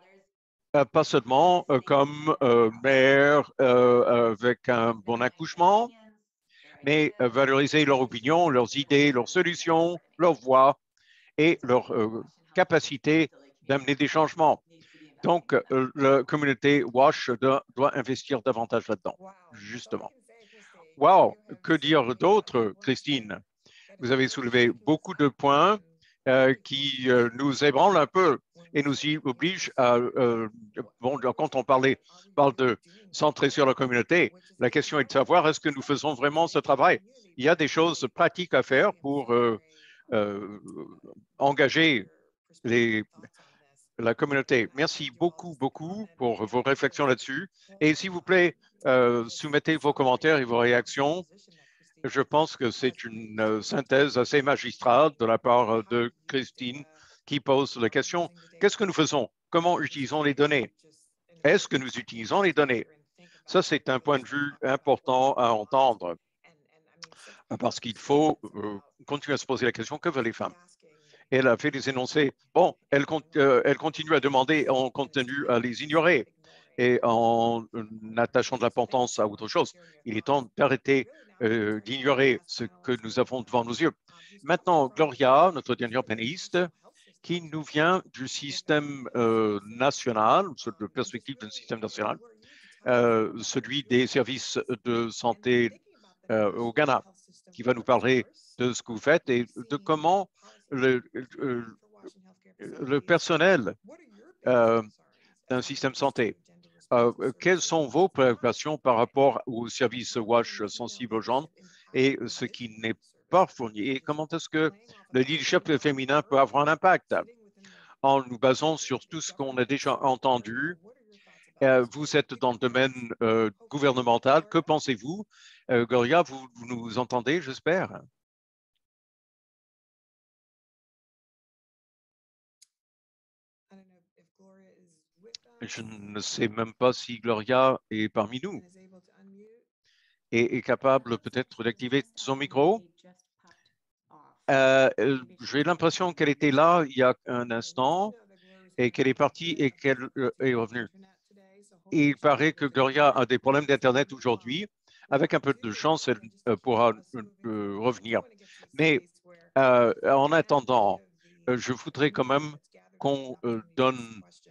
pas seulement comme mères avec un bon accouchement, mais valoriser leur opinion, leurs idées, leurs solutions, leurs voix et leur euh, capacité d'amener des changements. Donc, euh, la communauté WASH doit, doit investir davantage là-dedans, justement. Wow, que dire d'autre, Christine? Vous avez soulevé beaucoup de points euh, qui euh, nous ébranlent un peu et nous y obligent à, euh, bon, quand on parlait, parle de centrer sur la communauté, la question est de savoir est-ce que nous faisons vraiment ce travail? Il y a des choses pratiques à faire pour euh, euh, engager les, la communauté. Merci beaucoup, beaucoup pour vos réflexions là-dessus. Et s'il vous plaît, euh, soumettez vos commentaires et vos réactions. Je pense que c'est une euh, synthèse assez magistrale de la part de Christine qui pose la question, qu'est-ce que nous faisons? Comment utilisons les données? Est-ce que nous utilisons les données? Ça, c'est un point de vue important à entendre parce qu'il faut euh, continuer à se poser la question, que veulent les femmes? Elle a fait des énoncés. Bon, elle, euh, elle continue à demander, on continue à les ignorer et en attachant de l'importance à autre chose. Il est temps d'arrêter euh, d'ignorer ce que nous avons devant nos yeux. Maintenant, Gloria, notre dernière panéliste, qui nous vient du système euh, national, de perspective d'un système national, euh, celui des services de santé euh, au Ghana, qui va nous parler de ce que vous faites et de comment le, le, le personnel euh, d'un système de santé, euh, quelles sont vos préoccupations par rapport aux services WASH sensibles aux gens et ce qui n'est pas fourni et comment est-ce que le leadership féminin peut avoir un impact en nous basant sur tout ce qu'on a déjà entendu. Euh, vous êtes dans le domaine euh, gouvernemental. Que pensez-vous? Euh, Gloria, vous, vous nous entendez, j'espère? Je ne sais même pas si Gloria est parmi nous et est capable peut-être d'activer son micro. Euh, J'ai l'impression qu'elle était là il y a un instant et qu'elle est partie et qu'elle euh, est revenue. Et il paraît que Gloria a des problèmes d'Internet aujourd'hui. Avec un peu de chance, elle euh, pourra euh, revenir. Mais euh, en attendant, euh, je voudrais quand même qu'on euh, donne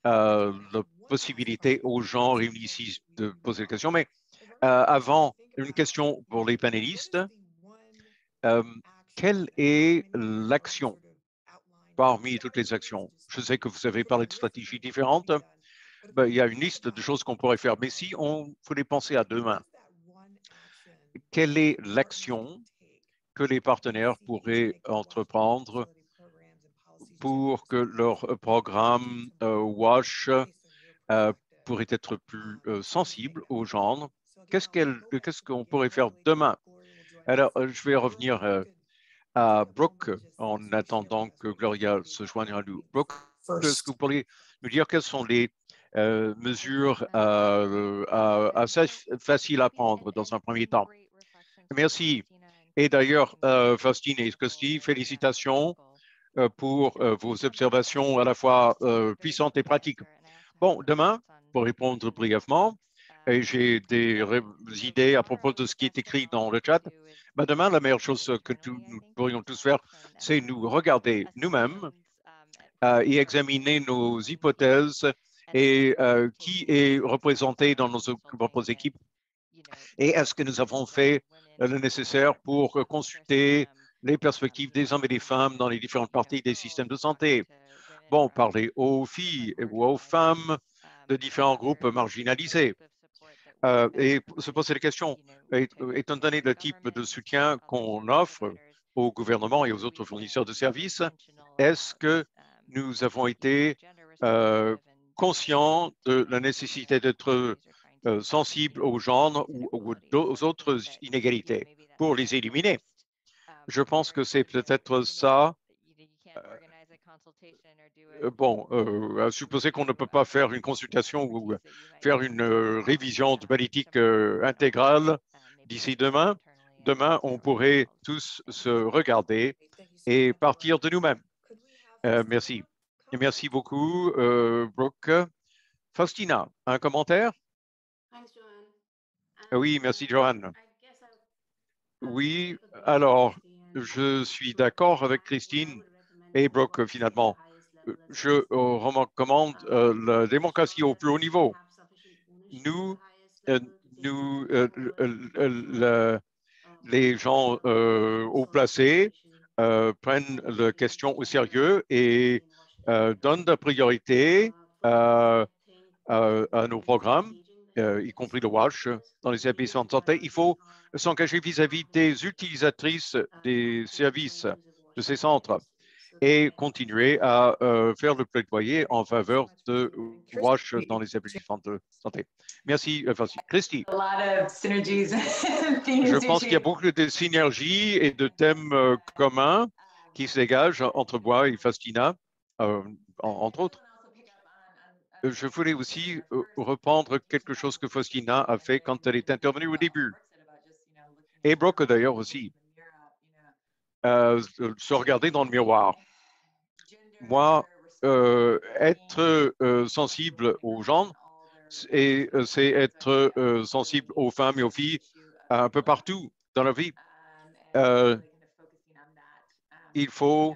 euh, la possibilité aux gens réunis ici de poser des questions. Mais euh, avant, une question pour les panélistes. Euh, quelle est l'action parmi toutes les actions? Je sais que vous avez parlé de stratégies différentes. Ben, il y a une liste de choses qu'on pourrait faire. Mais si on voulait penser à demain, quelle est l'action que les partenaires pourraient entreprendre pour que leur programme euh, WASH euh, pourrait être plus euh, sensible aux gens? Qu'est-ce qu'elle, qu'est-ce qu'on pourrait faire demain? Alors, euh, je vais revenir euh, à Brooke en attendant que Gloria se joigne à nous. Brooke, est-ce que vous pourriez nous dire quelles sont les euh, mesures euh, euh, assez faciles à prendre dans un premier temps? Merci. Et d'ailleurs, euh, Faustine et Christy, félicitations euh, pour euh, vos observations à la fois euh, puissantes et pratiques. Bon, demain, pour répondre brièvement, et j'ai des idées à propos de ce qui est écrit dans le chat. Ben demain, la meilleure chose que tout, nous pourrions tous faire, c'est nous regarder nous-mêmes euh, et examiner nos hypothèses et euh, qui est représenté dans nos propres équipes et est-ce que nous avons fait le nécessaire pour consulter les perspectives des hommes et des femmes dans les différentes parties des systèmes de santé. Bon, parler aux filles ou aux femmes de différents groupes marginalisés. Euh, et se poser la question, étant donné le type de soutien qu'on offre au gouvernement et aux autres fournisseurs de services, est-ce que nous avons été euh, conscients de la nécessité d'être euh, sensibles aux genres ou, ou aux autres inégalités pour les éliminer? Je pense que c'est peut-être ça. Euh, bon, euh, à supposer qu'on ne peut pas faire une consultation ou faire une euh, révision de politique euh, intégrale d'ici demain. Demain, on pourrait tous se regarder et partir de nous-mêmes. Euh, merci. Et merci beaucoup, euh, Brooke. Faustina, un commentaire? Oui, merci, Joanne. Oui, alors, je suis d'accord avec Christine et Brooke, finalement. Je recommande euh, la démocratie au plus haut niveau. Nous, euh, nous euh, le, les gens euh, haut placés euh, prennent la question au sérieux et euh, donnent la priorité à, à, à nos programmes, euh, y compris le WASH, dans les établissements de santé. Il faut s'engager vis-à-vis des utilisatrices des services de ces centres et continuer à euh, faire le plaidoyer en faveur de WASH dans les établissements de santé. Merci, euh, Christy. Je pense qu'il y a beaucoup de synergies et de thèmes euh, communs qui se dégagent entre moi et Faustina, euh, entre autres. Je voulais aussi euh, reprendre quelque chose que Faustina a fait quand elle est intervenue au début. Et Brooke d'ailleurs aussi. Euh, se regarder dans le miroir. Moi, euh, être euh, sensible aux gens, et c'est être euh, sensible aux femmes et aux filles un peu partout dans la vie. Euh, il faut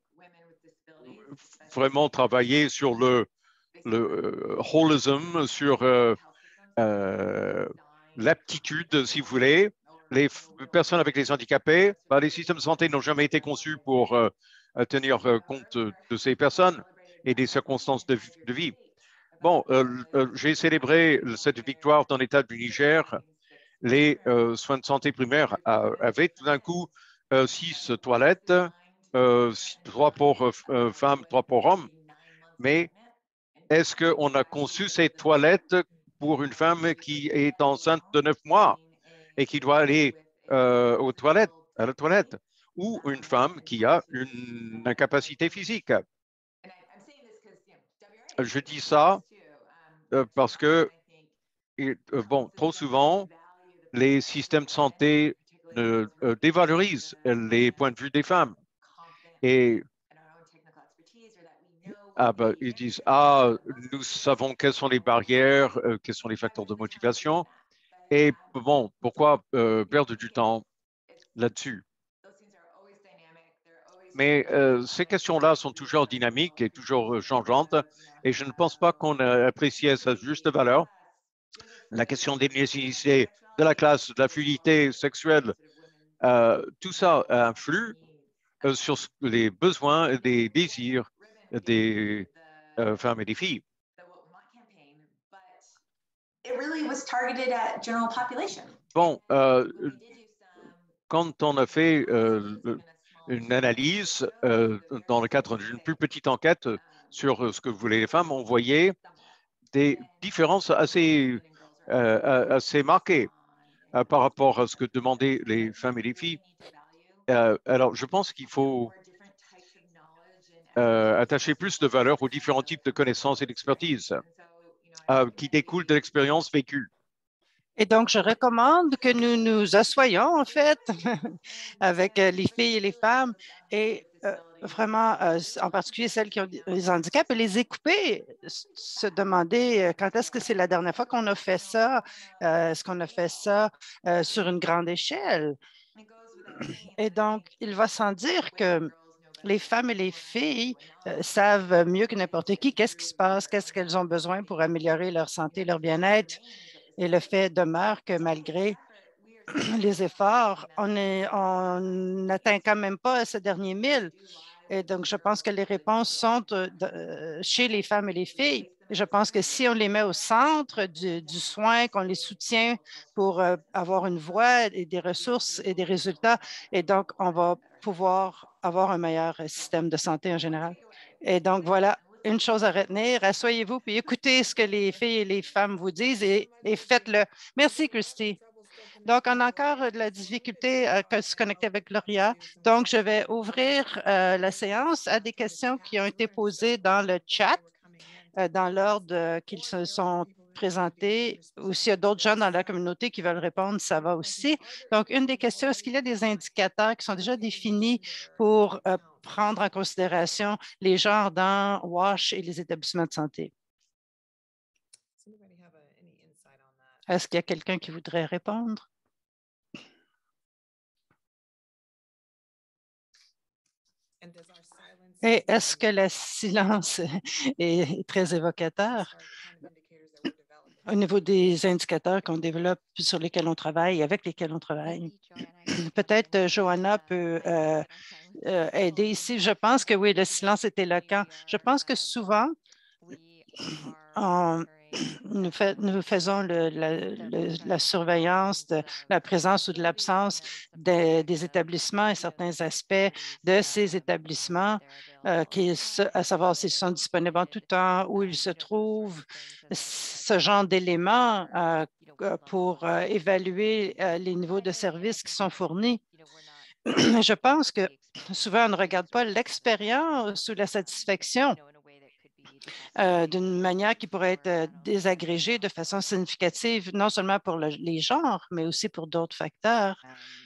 vraiment travailler sur le, le euh, holism, sur euh, euh, l'aptitude, si vous voulez. Les personnes avec les handicapés, ben, les systèmes de santé n'ont jamais été conçus pour euh, tenir compte de ces personnes et des circonstances de, de vie. Bon, euh, euh, j'ai célébré cette victoire dans l'État du Niger. Les euh, soins de santé primaires euh, avaient tout d'un coup euh, six toilettes, euh, trois pour euh, femmes, trois pour hommes. Mais est-ce qu'on a conçu ces toilettes pour une femme qui est enceinte de neuf mois et qui doit aller euh, aux toilettes, à la toilette, ou une femme qui a une incapacité physique? Je dis ça euh, parce que, et, euh, bon, trop souvent, les systèmes de santé euh, euh, dévalorisent les points de vue des femmes. Et ah, bah, ils disent, ah, nous savons quelles sont les barrières, euh, quels sont les facteurs de motivation. Et bon, pourquoi euh, perdre du temps là-dessus? Mais euh, ces questions-là sont toujours dynamiques et toujours changeantes et je ne pense pas qu'on a apprécié à sa juste valeur la question des nécessités de la classe, de la fluidité sexuelle. Euh, tout ça influe euh, sur les besoins et des désirs des euh, femmes et des filles. Bon, euh, quand on a fait euh, une analyse euh, dans le cadre d'une plus petite enquête sur ce que voulaient les femmes, on voyait des différences assez, euh, assez marquées euh, par rapport à ce que demandaient les femmes et les filles. Euh, alors, je pense qu'il faut euh, attacher plus de valeur aux différents types de connaissances et d'expertise euh, qui découlent de l'expérience vécue. Et donc, je recommande que nous nous assoyions, en fait, avec euh, les filles et les femmes et euh, vraiment, euh, en particulier celles qui ont des handicaps, et les écouter, se demander euh, quand est-ce que c'est la dernière fois qu'on a fait ça? Euh, est-ce qu'on a fait ça euh, sur une grande échelle? Et donc, il va sans dire que les femmes et les filles euh, savent mieux que n'importe qui qu'est-ce qui se passe, qu'est-ce qu'elles ont besoin pour améliorer leur santé, leur bien-être. Et le fait demeure que malgré les efforts, on n'atteint quand même pas ce dernier mille. Et donc, je pense que les réponses sont euh, de, chez les femmes et les filles. Et je pense que si on les met au centre du, du soin, qu'on les soutient pour euh, avoir une voix et des ressources et des résultats, et donc on va pouvoir avoir un meilleur système de santé en général. Et donc, voilà, une chose à retenir, asseyez-vous puis écoutez ce que les filles et les femmes vous disent et, et faites-le. Merci, Christy. Donc, on a encore de la difficulté à se connecter avec Gloria. Donc, je vais ouvrir euh, la séance à des questions qui ont été posées dans le chat, euh, dans l'ordre euh, qu'ils se sont présentés. Ou s'il y a d'autres gens dans la communauté qui veulent répondre, ça va aussi. Donc, une des questions, est-ce qu'il y a des indicateurs qui sont déjà définis pour euh, prendre en considération les genres dans WASH et les établissements de santé? Est-ce qu'il y a quelqu'un qui voudrait répondre? Et est-ce que le silence est très évocateur au niveau des indicateurs qu'on développe, sur lesquels on travaille, avec lesquels on travaille? Peut-être euh, Johanna peut euh, euh, aider ici. Je pense que oui, le silence est éloquent. Je pense que souvent, on, nous, fait, nous faisons le, la, le, la surveillance de la présence ou de l'absence de, des établissements et certains aspects de ces établissements, euh, qui, à savoir s'ils sont disponibles en tout temps, où ils se trouvent, ce genre d'éléments euh, pour euh, évaluer euh, les niveaux de services qui sont fournis. Je pense que souvent, on ne regarde pas l'expérience ou la satisfaction Euh, d'une manière qui pourrait être euh, désagrégée de façon significative, non seulement pour le, les genres, mais aussi pour d'autres facteurs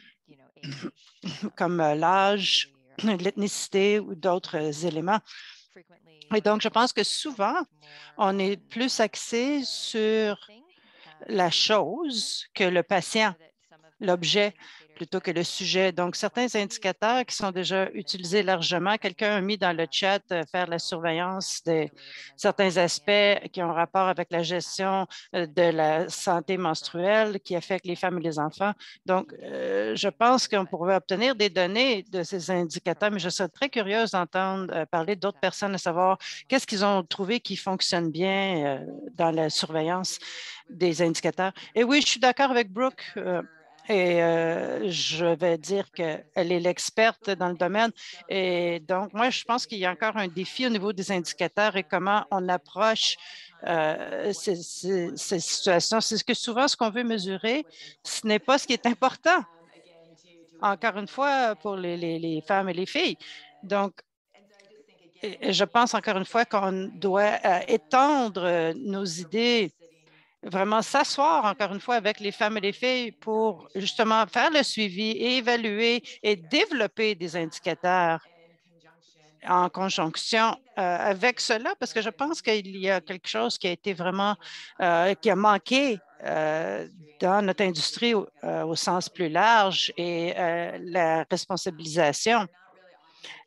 comme euh, l'âge, l'ethnicité ou d'autres euh, éléments. Et donc, je pense que souvent, on est plus axé sur la chose que le patient, l'objet plutôt que le sujet. Donc, certains indicateurs qui sont déjà utilisés largement, quelqu'un a mis dans le chat euh, faire la surveillance de certains aspects qui ont rapport avec la gestion euh, de la santé menstruelle qui affecte les femmes et les enfants. Donc, euh, je pense qu'on pourrait obtenir des données de ces indicateurs, mais je serais très curieuse d'entendre euh, parler d'autres personnes, à savoir qu'est-ce qu'ils ont trouvé qui fonctionne bien euh, dans la surveillance des indicateurs. Et oui, je suis d'accord avec Brooke. Euh, et euh, je vais dire qu'elle est l'experte dans le domaine. Et donc, moi, je pense qu'il y a encore un défi au niveau des indicateurs et comment on approche euh, ces, ces, ces situations. C'est que souvent, ce qu'on veut mesurer, ce n'est pas ce qui est important, encore une fois, pour les, les, les femmes et les filles. Donc, je pense encore une fois qu'on doit euh, étendre euh, nos idées, vraiment s'asseoir encore une fois avec les femmes et les filles pour justement faire le suivi et évaluer et développer des indicateurs en conjonction euh, avec cela, parce que je pense qu'il y a quelque chose qui a été vraiment, euh, qui a manqué euh, dans notre industrie au, euh, au sens plus large et euh, la responsabilisation.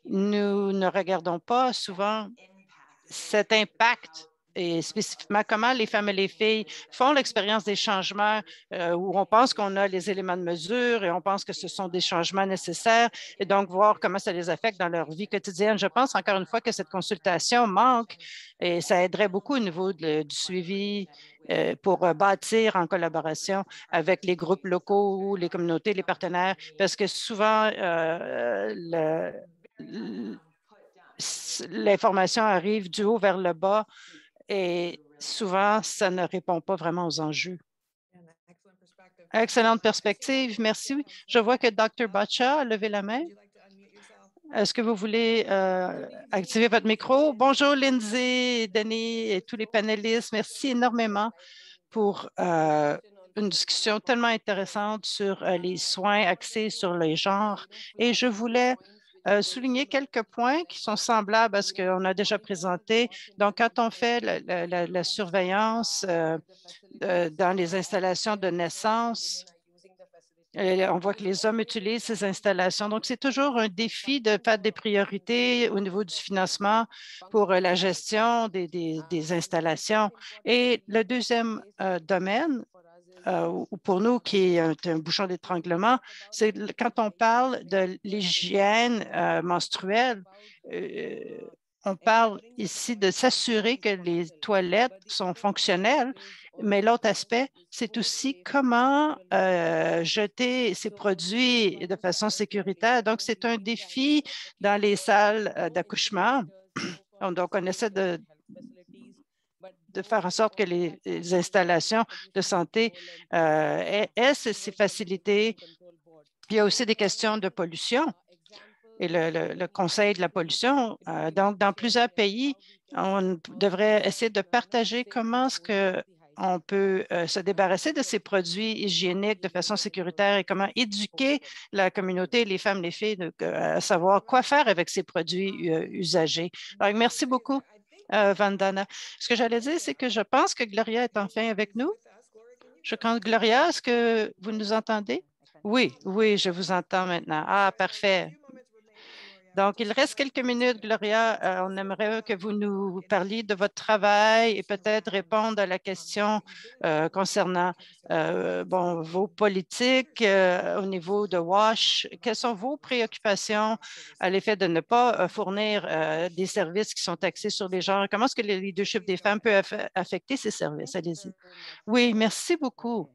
Nous ne regardons pas souvent cet impact et spécifiquement comment les femmes et les filles font l'expérience des changements euh, où on pense qu'on a les éléments de mesure et on pense que ce sont des changements nécessaires et donc voir comment ça les affecte dans leur vie quotidienne. Je pense encore une fois que cette consultation manque et ça aiderait beaucoup au niveau de, du suivi euh, pour euh, bâtir en collaboration avec les groupes locaux, les communautés, les partenaires, parce que souvent, euh, le, le l'information arrive du haut vers le bas et souvent, ça ne répond pas vraiment aux enjeux. Excellente perspective. Merci. Je vois que docteur Bacha a levé la main. Est-ce que vous voulez euh, activer votre micro? Bonjour, Lindsay, Denis et tous les panélistes. Merci énormément pour euh, une discussion tellement intéressante sur euh, les soins axés sur les genres. Et je voulais euh, souligner quelques points qui sont semblables à ce qu'on a déjà présenté. Donc, quand on fait la, la, la surveillance euh, de, dans les installations de naissance, et on voit que les hommes utilisent ces installations. Donc, c'est toujours un défi de faire des priorités au niveau du financement pour la gestion des, des, des installations. Et le deuxième euh, domaine, euh, pour nous, qui est un, un bouchon d'étranglement, c'est quand on parle de l'hygiène euh, menstruelle. Euh, on parle ici de s'assurer que les toilettes sont fonctionnelles, mais l'autre aspect, c'est aussi comment euh, jeter ces produits de façon sécuritaire. Donc, c'est un défi dans les salles euh, d'accouchement. Donc, on essaie de, de faire en sorte que les, les installations de santé euh, aient, aient ces, ces facilités. Il y a aussi des questions de pollution et le, le, le Conseil de la pollution. Euh, donc, dans plusieurs pays, on devrait essayer de partager comment est-ce que on peut euh, se débarrasser de ces produits hygiéniques de façon sécuritaire et comment éduquer la communauté, les femmes, les filles, de, à savoir quoi faire avec ces produits euh, usagés. Donc, merci beaucoup, euh, Vandana. Ce que j'allais dire, c'est que je pense que Gloria est enfin avec nous. Je compte Gloria, est-ce que vous nous entendez? Oui, oui, je vous entends maintenant. Ah, parfait. Donc, il reste quelques minutes, Gloria. Euh, on aimerait que vous nous parliez de votre travail et peut-être répondre à la question euh, concernant euh, bon, vos politiques euh, au niveau de WASH. Quelles sont vos préoccupations à l'effet de ne pas euh, fournir euh, des services qui sont axés sur les genres? Comment est-ce que le leadership des femmes peut aff affecter ces services? Allez-y. Oui, merci beaucoup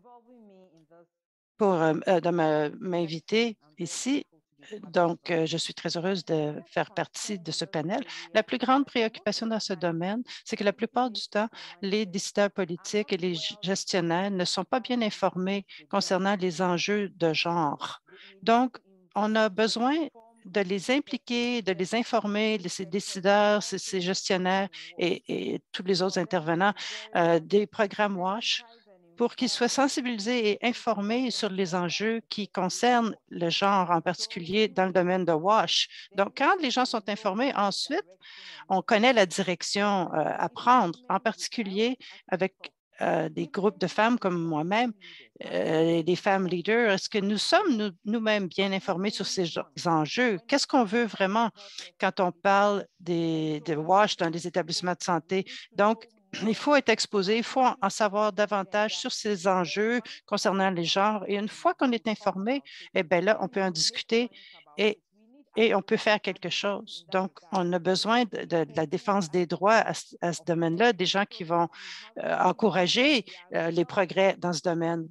pour euh, de m'inviter ici. Donc, euh, je suis très heureuse de faire partie de ce panel. La plus grande préoccupation dans ce domaine, c'est que la plupart du temps, les décideurs politiques et les gestionnaires ne sont pas bien informés concernant les enjeux de genre. Donc, on a besoin de les impliquer, de les informer, de ces décideurs, ces, ces gestionnaires et, et, tous les autres intervenants euh, des programmes WASH pour qu'ils soient sensibilisés et informés sur les enjeux qui concernent le genre, en particulier dans le domaine de WASH. Donc, quand les gens sont informés, ensuite, on connaît la direction euh, à prendre, en particulier avec euh, des groupes de femmes comme moi-même, euh, des femmes leaders. Est-ce que nous sommes nous-mêmes bien informés sur ces enjeux? Qu'est-ce qu'on veut vraiment quand on parle des, de WASH dans les établissements de santé? Donc, il faut être exposé, il faut en savoir davantage sur ces enjeux concernant les genres. Et une fois qu'on est informé, eh bien là, on peut en discuter et, et on peut faire quelque chose. Donc, on a besoin de, de, de la défense des droits à, à ce domaine-là, des gens qui vont euh, encourager euh, les progrès dans ce domaine.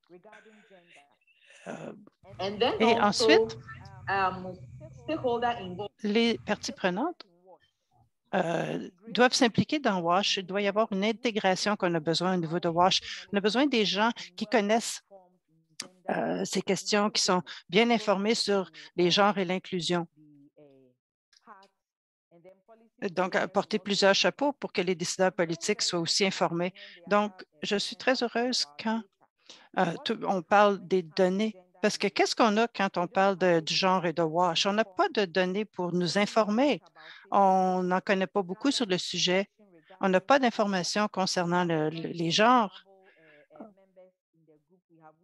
Euh, et ensuite, les parties prenantes Euh, doivent s'impliquer dans WASH. Il doit y avoir une intégration qu'on a besoin au niveau de WASH. On a besoin des gens qui connaissent euh, ces questions, qui sont bien informés sur les genres et l'inclusion. Donc, porter plusieurs chapeaux pour que les décideurs politiques soient aussi informés. Donc, je suis très heureuse quand euh, tout, on parle des données. Parce que qu'est-ce qu'on a quand on parle de, du genre et de WASH? On n'a pas de données pour nous informer. On n'en connaît pas beaucoup sur le sujet. On n'a pas d'informations concernant le, le, les genres.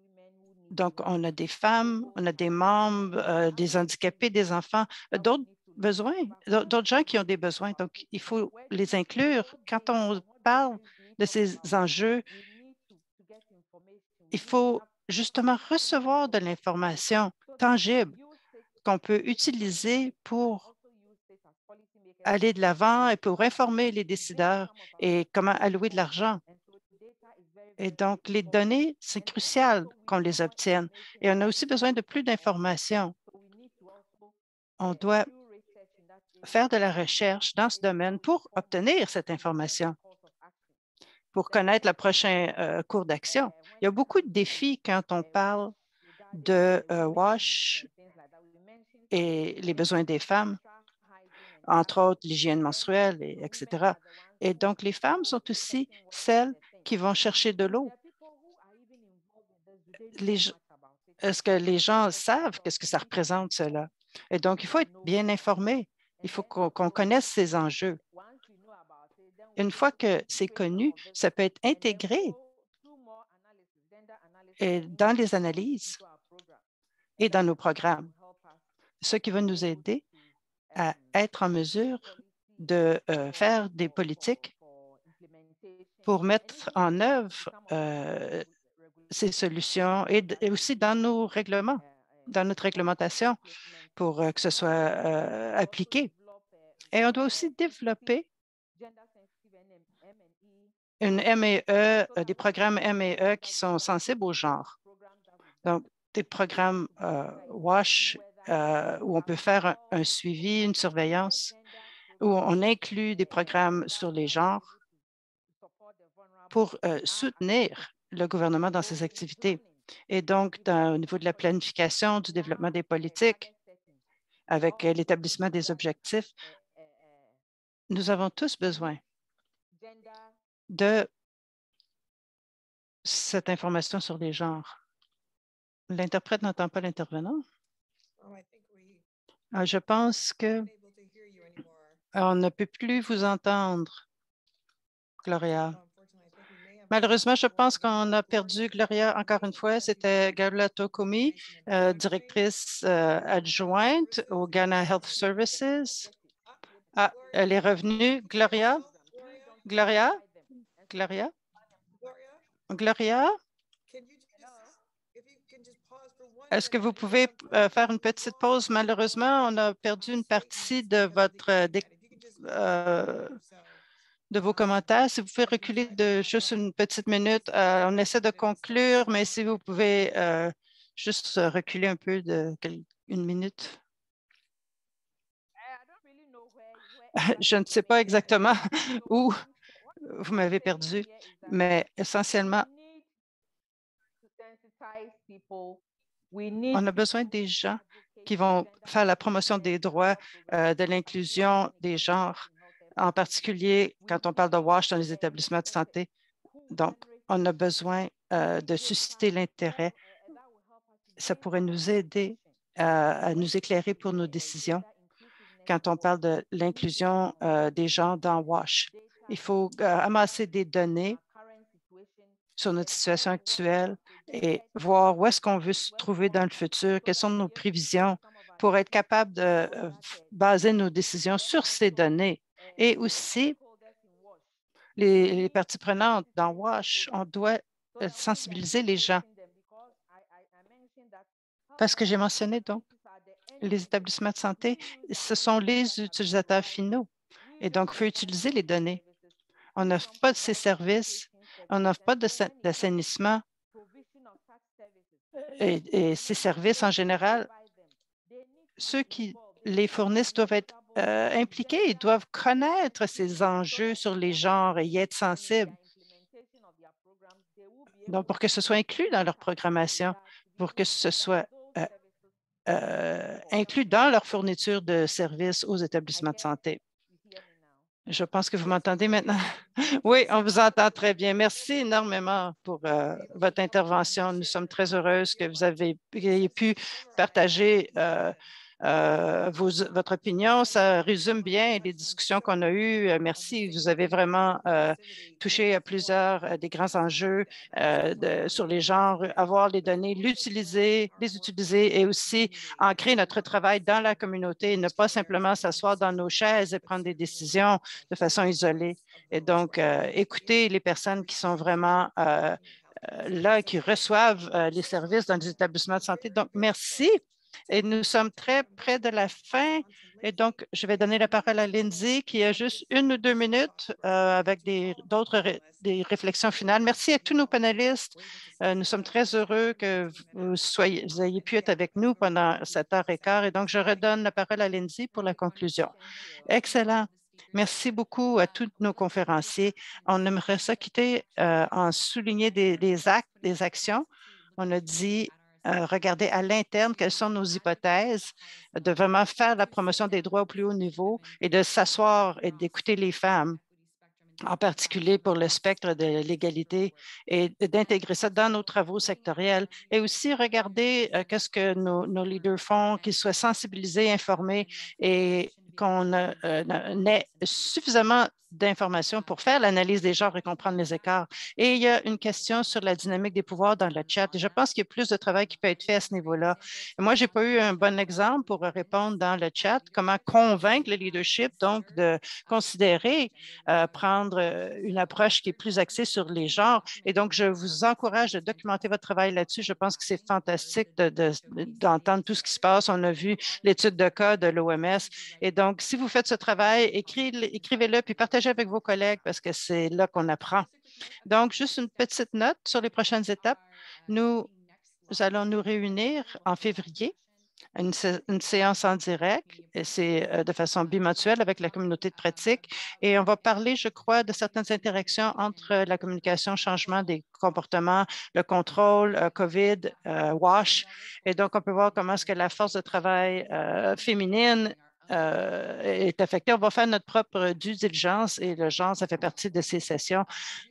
Donc, on a des femmes, on a des membres, euh, des handicapés, des enfants, d'autres besoins, d'autres gens qui ont des besoins. Donc, il faut les inclure. Quand on parle de ces enjeux, il faut justement recevoir de l'information tangible qu'on peut utiliser pour aller de l'avant et pour informer les décideurs et comment allouer de l'argent. Et donc, les données, c'est crucial qu'on les obtienne. Et on a aussi besoin de plus d'informations. On doit faire de la recherche dans ce domaine pour obtenir cette information, pour connaître le prochain euh, cours d'action. Il y a beaucoup de défis quand on parle de euh, WASH et les besoins des femmes, entre autres l'hygiène menstruelle, et, etc. Et donc, les femmes sont aussi celles qui vont chercher de l'eau. Est-ce que les gens savent qu'est-ce que ça représente, cela? Et donc, il faut être bien informé. Il faut qu'on qu'on connaisse ces enjeux. Une fois que c'est connu, ça peut être intégré et dans les analyses et dans nos programmes, ce qui va nous aider à être en mesure de euh, faire des politiques pour mettre en œuvre euh, ces solutions et, et aussi dans nos règlements, dans notre réglementation pour euh, que ce soit euh, appliqué. Et on doit aussi développer une M et E, euh, des programmes M et E qui sont sensibles au genre. Donc, des programmes euh, WASH euh, où on peut faire un, un suivi, une surveillance, où on inclut des programmes sur les genres pour euh, soutenir le gouvernement dans ses activités. Et donc, dans, au niveau de la planification, du développement des politiques, avec euh, l'établissement des objectifs, nous avons tous besoin de cette information sur les genres. L'interprète n'entend pas l'intervenant. Ah, je pense que on ne peut plus vous entendre, Gloria. Malheureusement, je pense qu'on a perdu Gloria encore une fois. C'était Gabriela Tokomi, euh, directrice euh, adjointe au Ghana Health Services. Ah, elle est revenue. Gloria? Gloria? Gloria? Gloria? Est-ce que vous pouvez euh, faire une petite pause? Malheureusement, on a perdu une partie de votre euh, euh, de vos commentaires. Si vous pouvez reculer de juste une petite minute, euh, on essaie de conclure, mais si vous pouvez euh, juste reculer un peu de une minute. Je ne sais pas exactement où vous m'avez perdu, mais essentiellement, on a besoin des gens qui vont faire la promotion des droits, euh, de l'inclusion des genres, en particulier quand on parle de WASH dans les établissements de santé. Donc, on a besoin euh, de susciter l'intérêt. Ça pourrait nous aider à, à nous éclairer pour nos décisions quand on parle de l'inclusion euh, des gens dans WASH. Il faut euh, amasser des données sur notre situation actuelle et voir où est-ce qu'on veut se trouver dans le futur, quelles sont nos prévisions pour être capable de euh, baser nos décisions sur ces données. Et aussi, les, les parties prenantes dans WASH, on doit euh, sensibiliser les gens. Parce que j'ai mentionné donc, les établissements de santé, ce sont les utilisateurs finaux. Et donc, il faut utiliser les données. On n'offre pas de ces services, on n'offre pas d'assainissement et, et ces services en général, ceux qui les fournissent doivent être euh, impliqués, ils doivent connaître ces enjeux sur les genres et y être sensibles. Donc, pour que ce soit inclus dans leur programmation, pour que ce soit euh, euh, inclus dans leur fourniture de services aux établissements de santé. Je pense que vous m'entendez maintenant. Oui, on vous entend très bien. Merci énormément pour euh, votre intervention. Nous sommes très heureuses que vous avez ayez pu partager euh, euh, vos, votre opinion. Ça résume bien les discussions qu'on a eues. Euh, merci. Vous avez vraiment euh, touché à plusieurs euh, des grands enjeux euh, de, sur les genres, avoir les données, l'utiliser, les utiliser et aussi ancrer notre travail dans la communauté, ne pas simplement s'asseoir dans nos chaises et prendre des décisions de façon isolée. Et donc, euh, écouter les personnes qui sont vraiment euh, là, qui reçoivent euh, les services dans les établissements de santé. Donc, merci. Et nous sommes très près de la fin. Et donc, je vais donner la parole à Lindsay qui a juste une ou deux minutes euh, avec d'autres ré, des réflexions finales. Merci à tous nos panélistes. Euh, nous sommes très heureux que vous, soyez, vous ayez pu être avec nous pendant cette heure et quart. Et donc, je redonne la parole à Lindsay pour la conclusion. Excellent. Merci beaucoup à tous nos conférenciers. On aimerait ça quitter euh, en souligner des, des actes, des actions. On a dit euh, regarder à l'interne quelles sont nos hypothèses, de vraiment faire la promotion des droits au plus haut niveau et de s'asseoir et d'écouter les femmes, en particulier pour le spectre de l'égalité, et d'intégrer ça dans nos travaux sectoriels et aussi regarder euh, qu'est-ce que nos, nos leaders font, qu'ils soient sensibilisés, informés et qu'on euh, ait suffisamment d'informations pour faire l'analyse des genres et comprendre les écarts. Et il y a une question sur la dynamique des pouvoirs dans le chat. Et je pense qu'il y a plus de travail qui peut être fait à ce niveau-là. Moi, je n'ai pas eu un bon exemple pour répondre dans le chat, comment convaincre le leadership, donc de considérer euh, prendre une approche qui est plus axée sur les genres. Et donc, je vous encourage de documenter votre travail là-dessus. Je pense que c'est fantastique d'entendre de, de, tout ce qui se passe. On a vu l'étude de cas de l'O M S. Et donc, si vous faites ce travail, écrivez-le puis partagez avec vos collègues parce que c'est là qu'on apprend. Donc, juste une petite note sur les prochaines étapes. Nous, nous allons nous réunir en février, une, une séance en direct, et c'est euh, de façon bimensuelle avec la communauté de pratique. Et on va parler, je crois, de certaines interactions entre la communication, changement des comportements, le contrôle, euh, COVID, euh, WASH. Et donc, on peut voir comment est-ce que la force de travail euh, féminine Euh, est affecté. On va faire notre propre due diligence et le genre, ça fait partie de ces sessions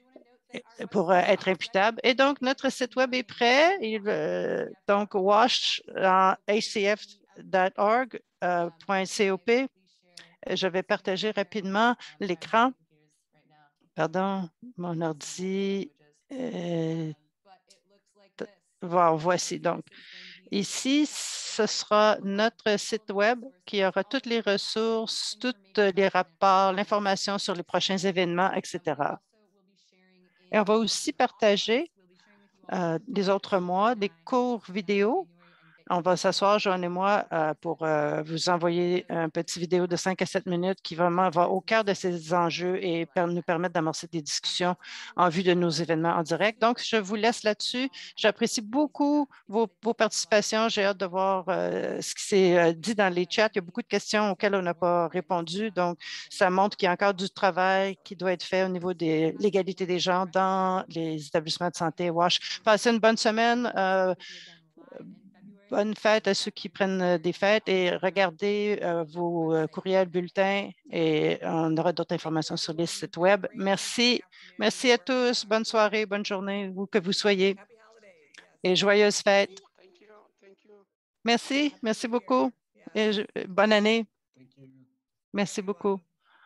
pour euh, être imputable. Et donc, notre site web est prêt. Il, euh, donc, wash en h c f dot org point cop. Je vais partager rapidement l'écran. Pardon, mon ordi. Euh, Wow, voici donc. Ici, ce sera notre site web qui aura toutes les ressources, tous les rapports, l'information sur les prochains événements, et cetera. Et on va aussi partager euh, les autres mois des cours vidéo. On va s'asseoir, Joanne et moi, euh, pour euh, vous envoyer un petit vidéo de cinq à sept minutes qui vraiment va au cœur de ces enjeux et per nous permettre d'amorcer des discussions en vue de nos événements en direct. Donc, je vous laisse là-dessus. J'apprécie beaucoup vos, vos participations. J'ai hâte de voir euh, ce qui s'est euh, dit dans les chats. Il y a beaucoup de questions auxquelles on n'a pas répondu. Donc, ça montre qu'il y a encore du travail qui doit être fait au niveau de l'égalité des genres dans les établissements de santé WASH. Passez une bonne semaine. Euh, Bonne fête à ceux qui prennent des fêtes et regardez euh, vos euh, courriels, bulletins et on aura d'autres informations sur les sites web. Merci. Merci à tous. Bonne soirée, bonne journée, où que vous soyez. Et joyeuses fêtes. Merci. Merci beaucoup. Et je, bonne année. Merci beaucoup.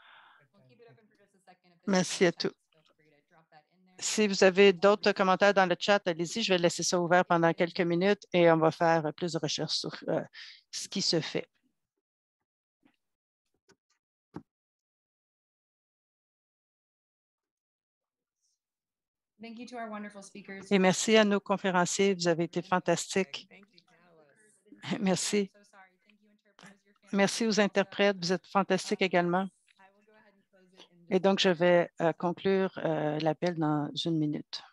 Merci à tous. Si vous avez d'autres commentaires dans le chat, allez-y. Je vais laisser ça ouvert pendant quelques minutes et on va faire plus de recherches sur euh, ce qui se fait. Et merci à nos conférenciers. Vous avez été fantastiques. Merci. Merci aux interprètes. Vous êtes fantastiques également. Et donc, je vais euh, conclure euh, l'appel dans une minute.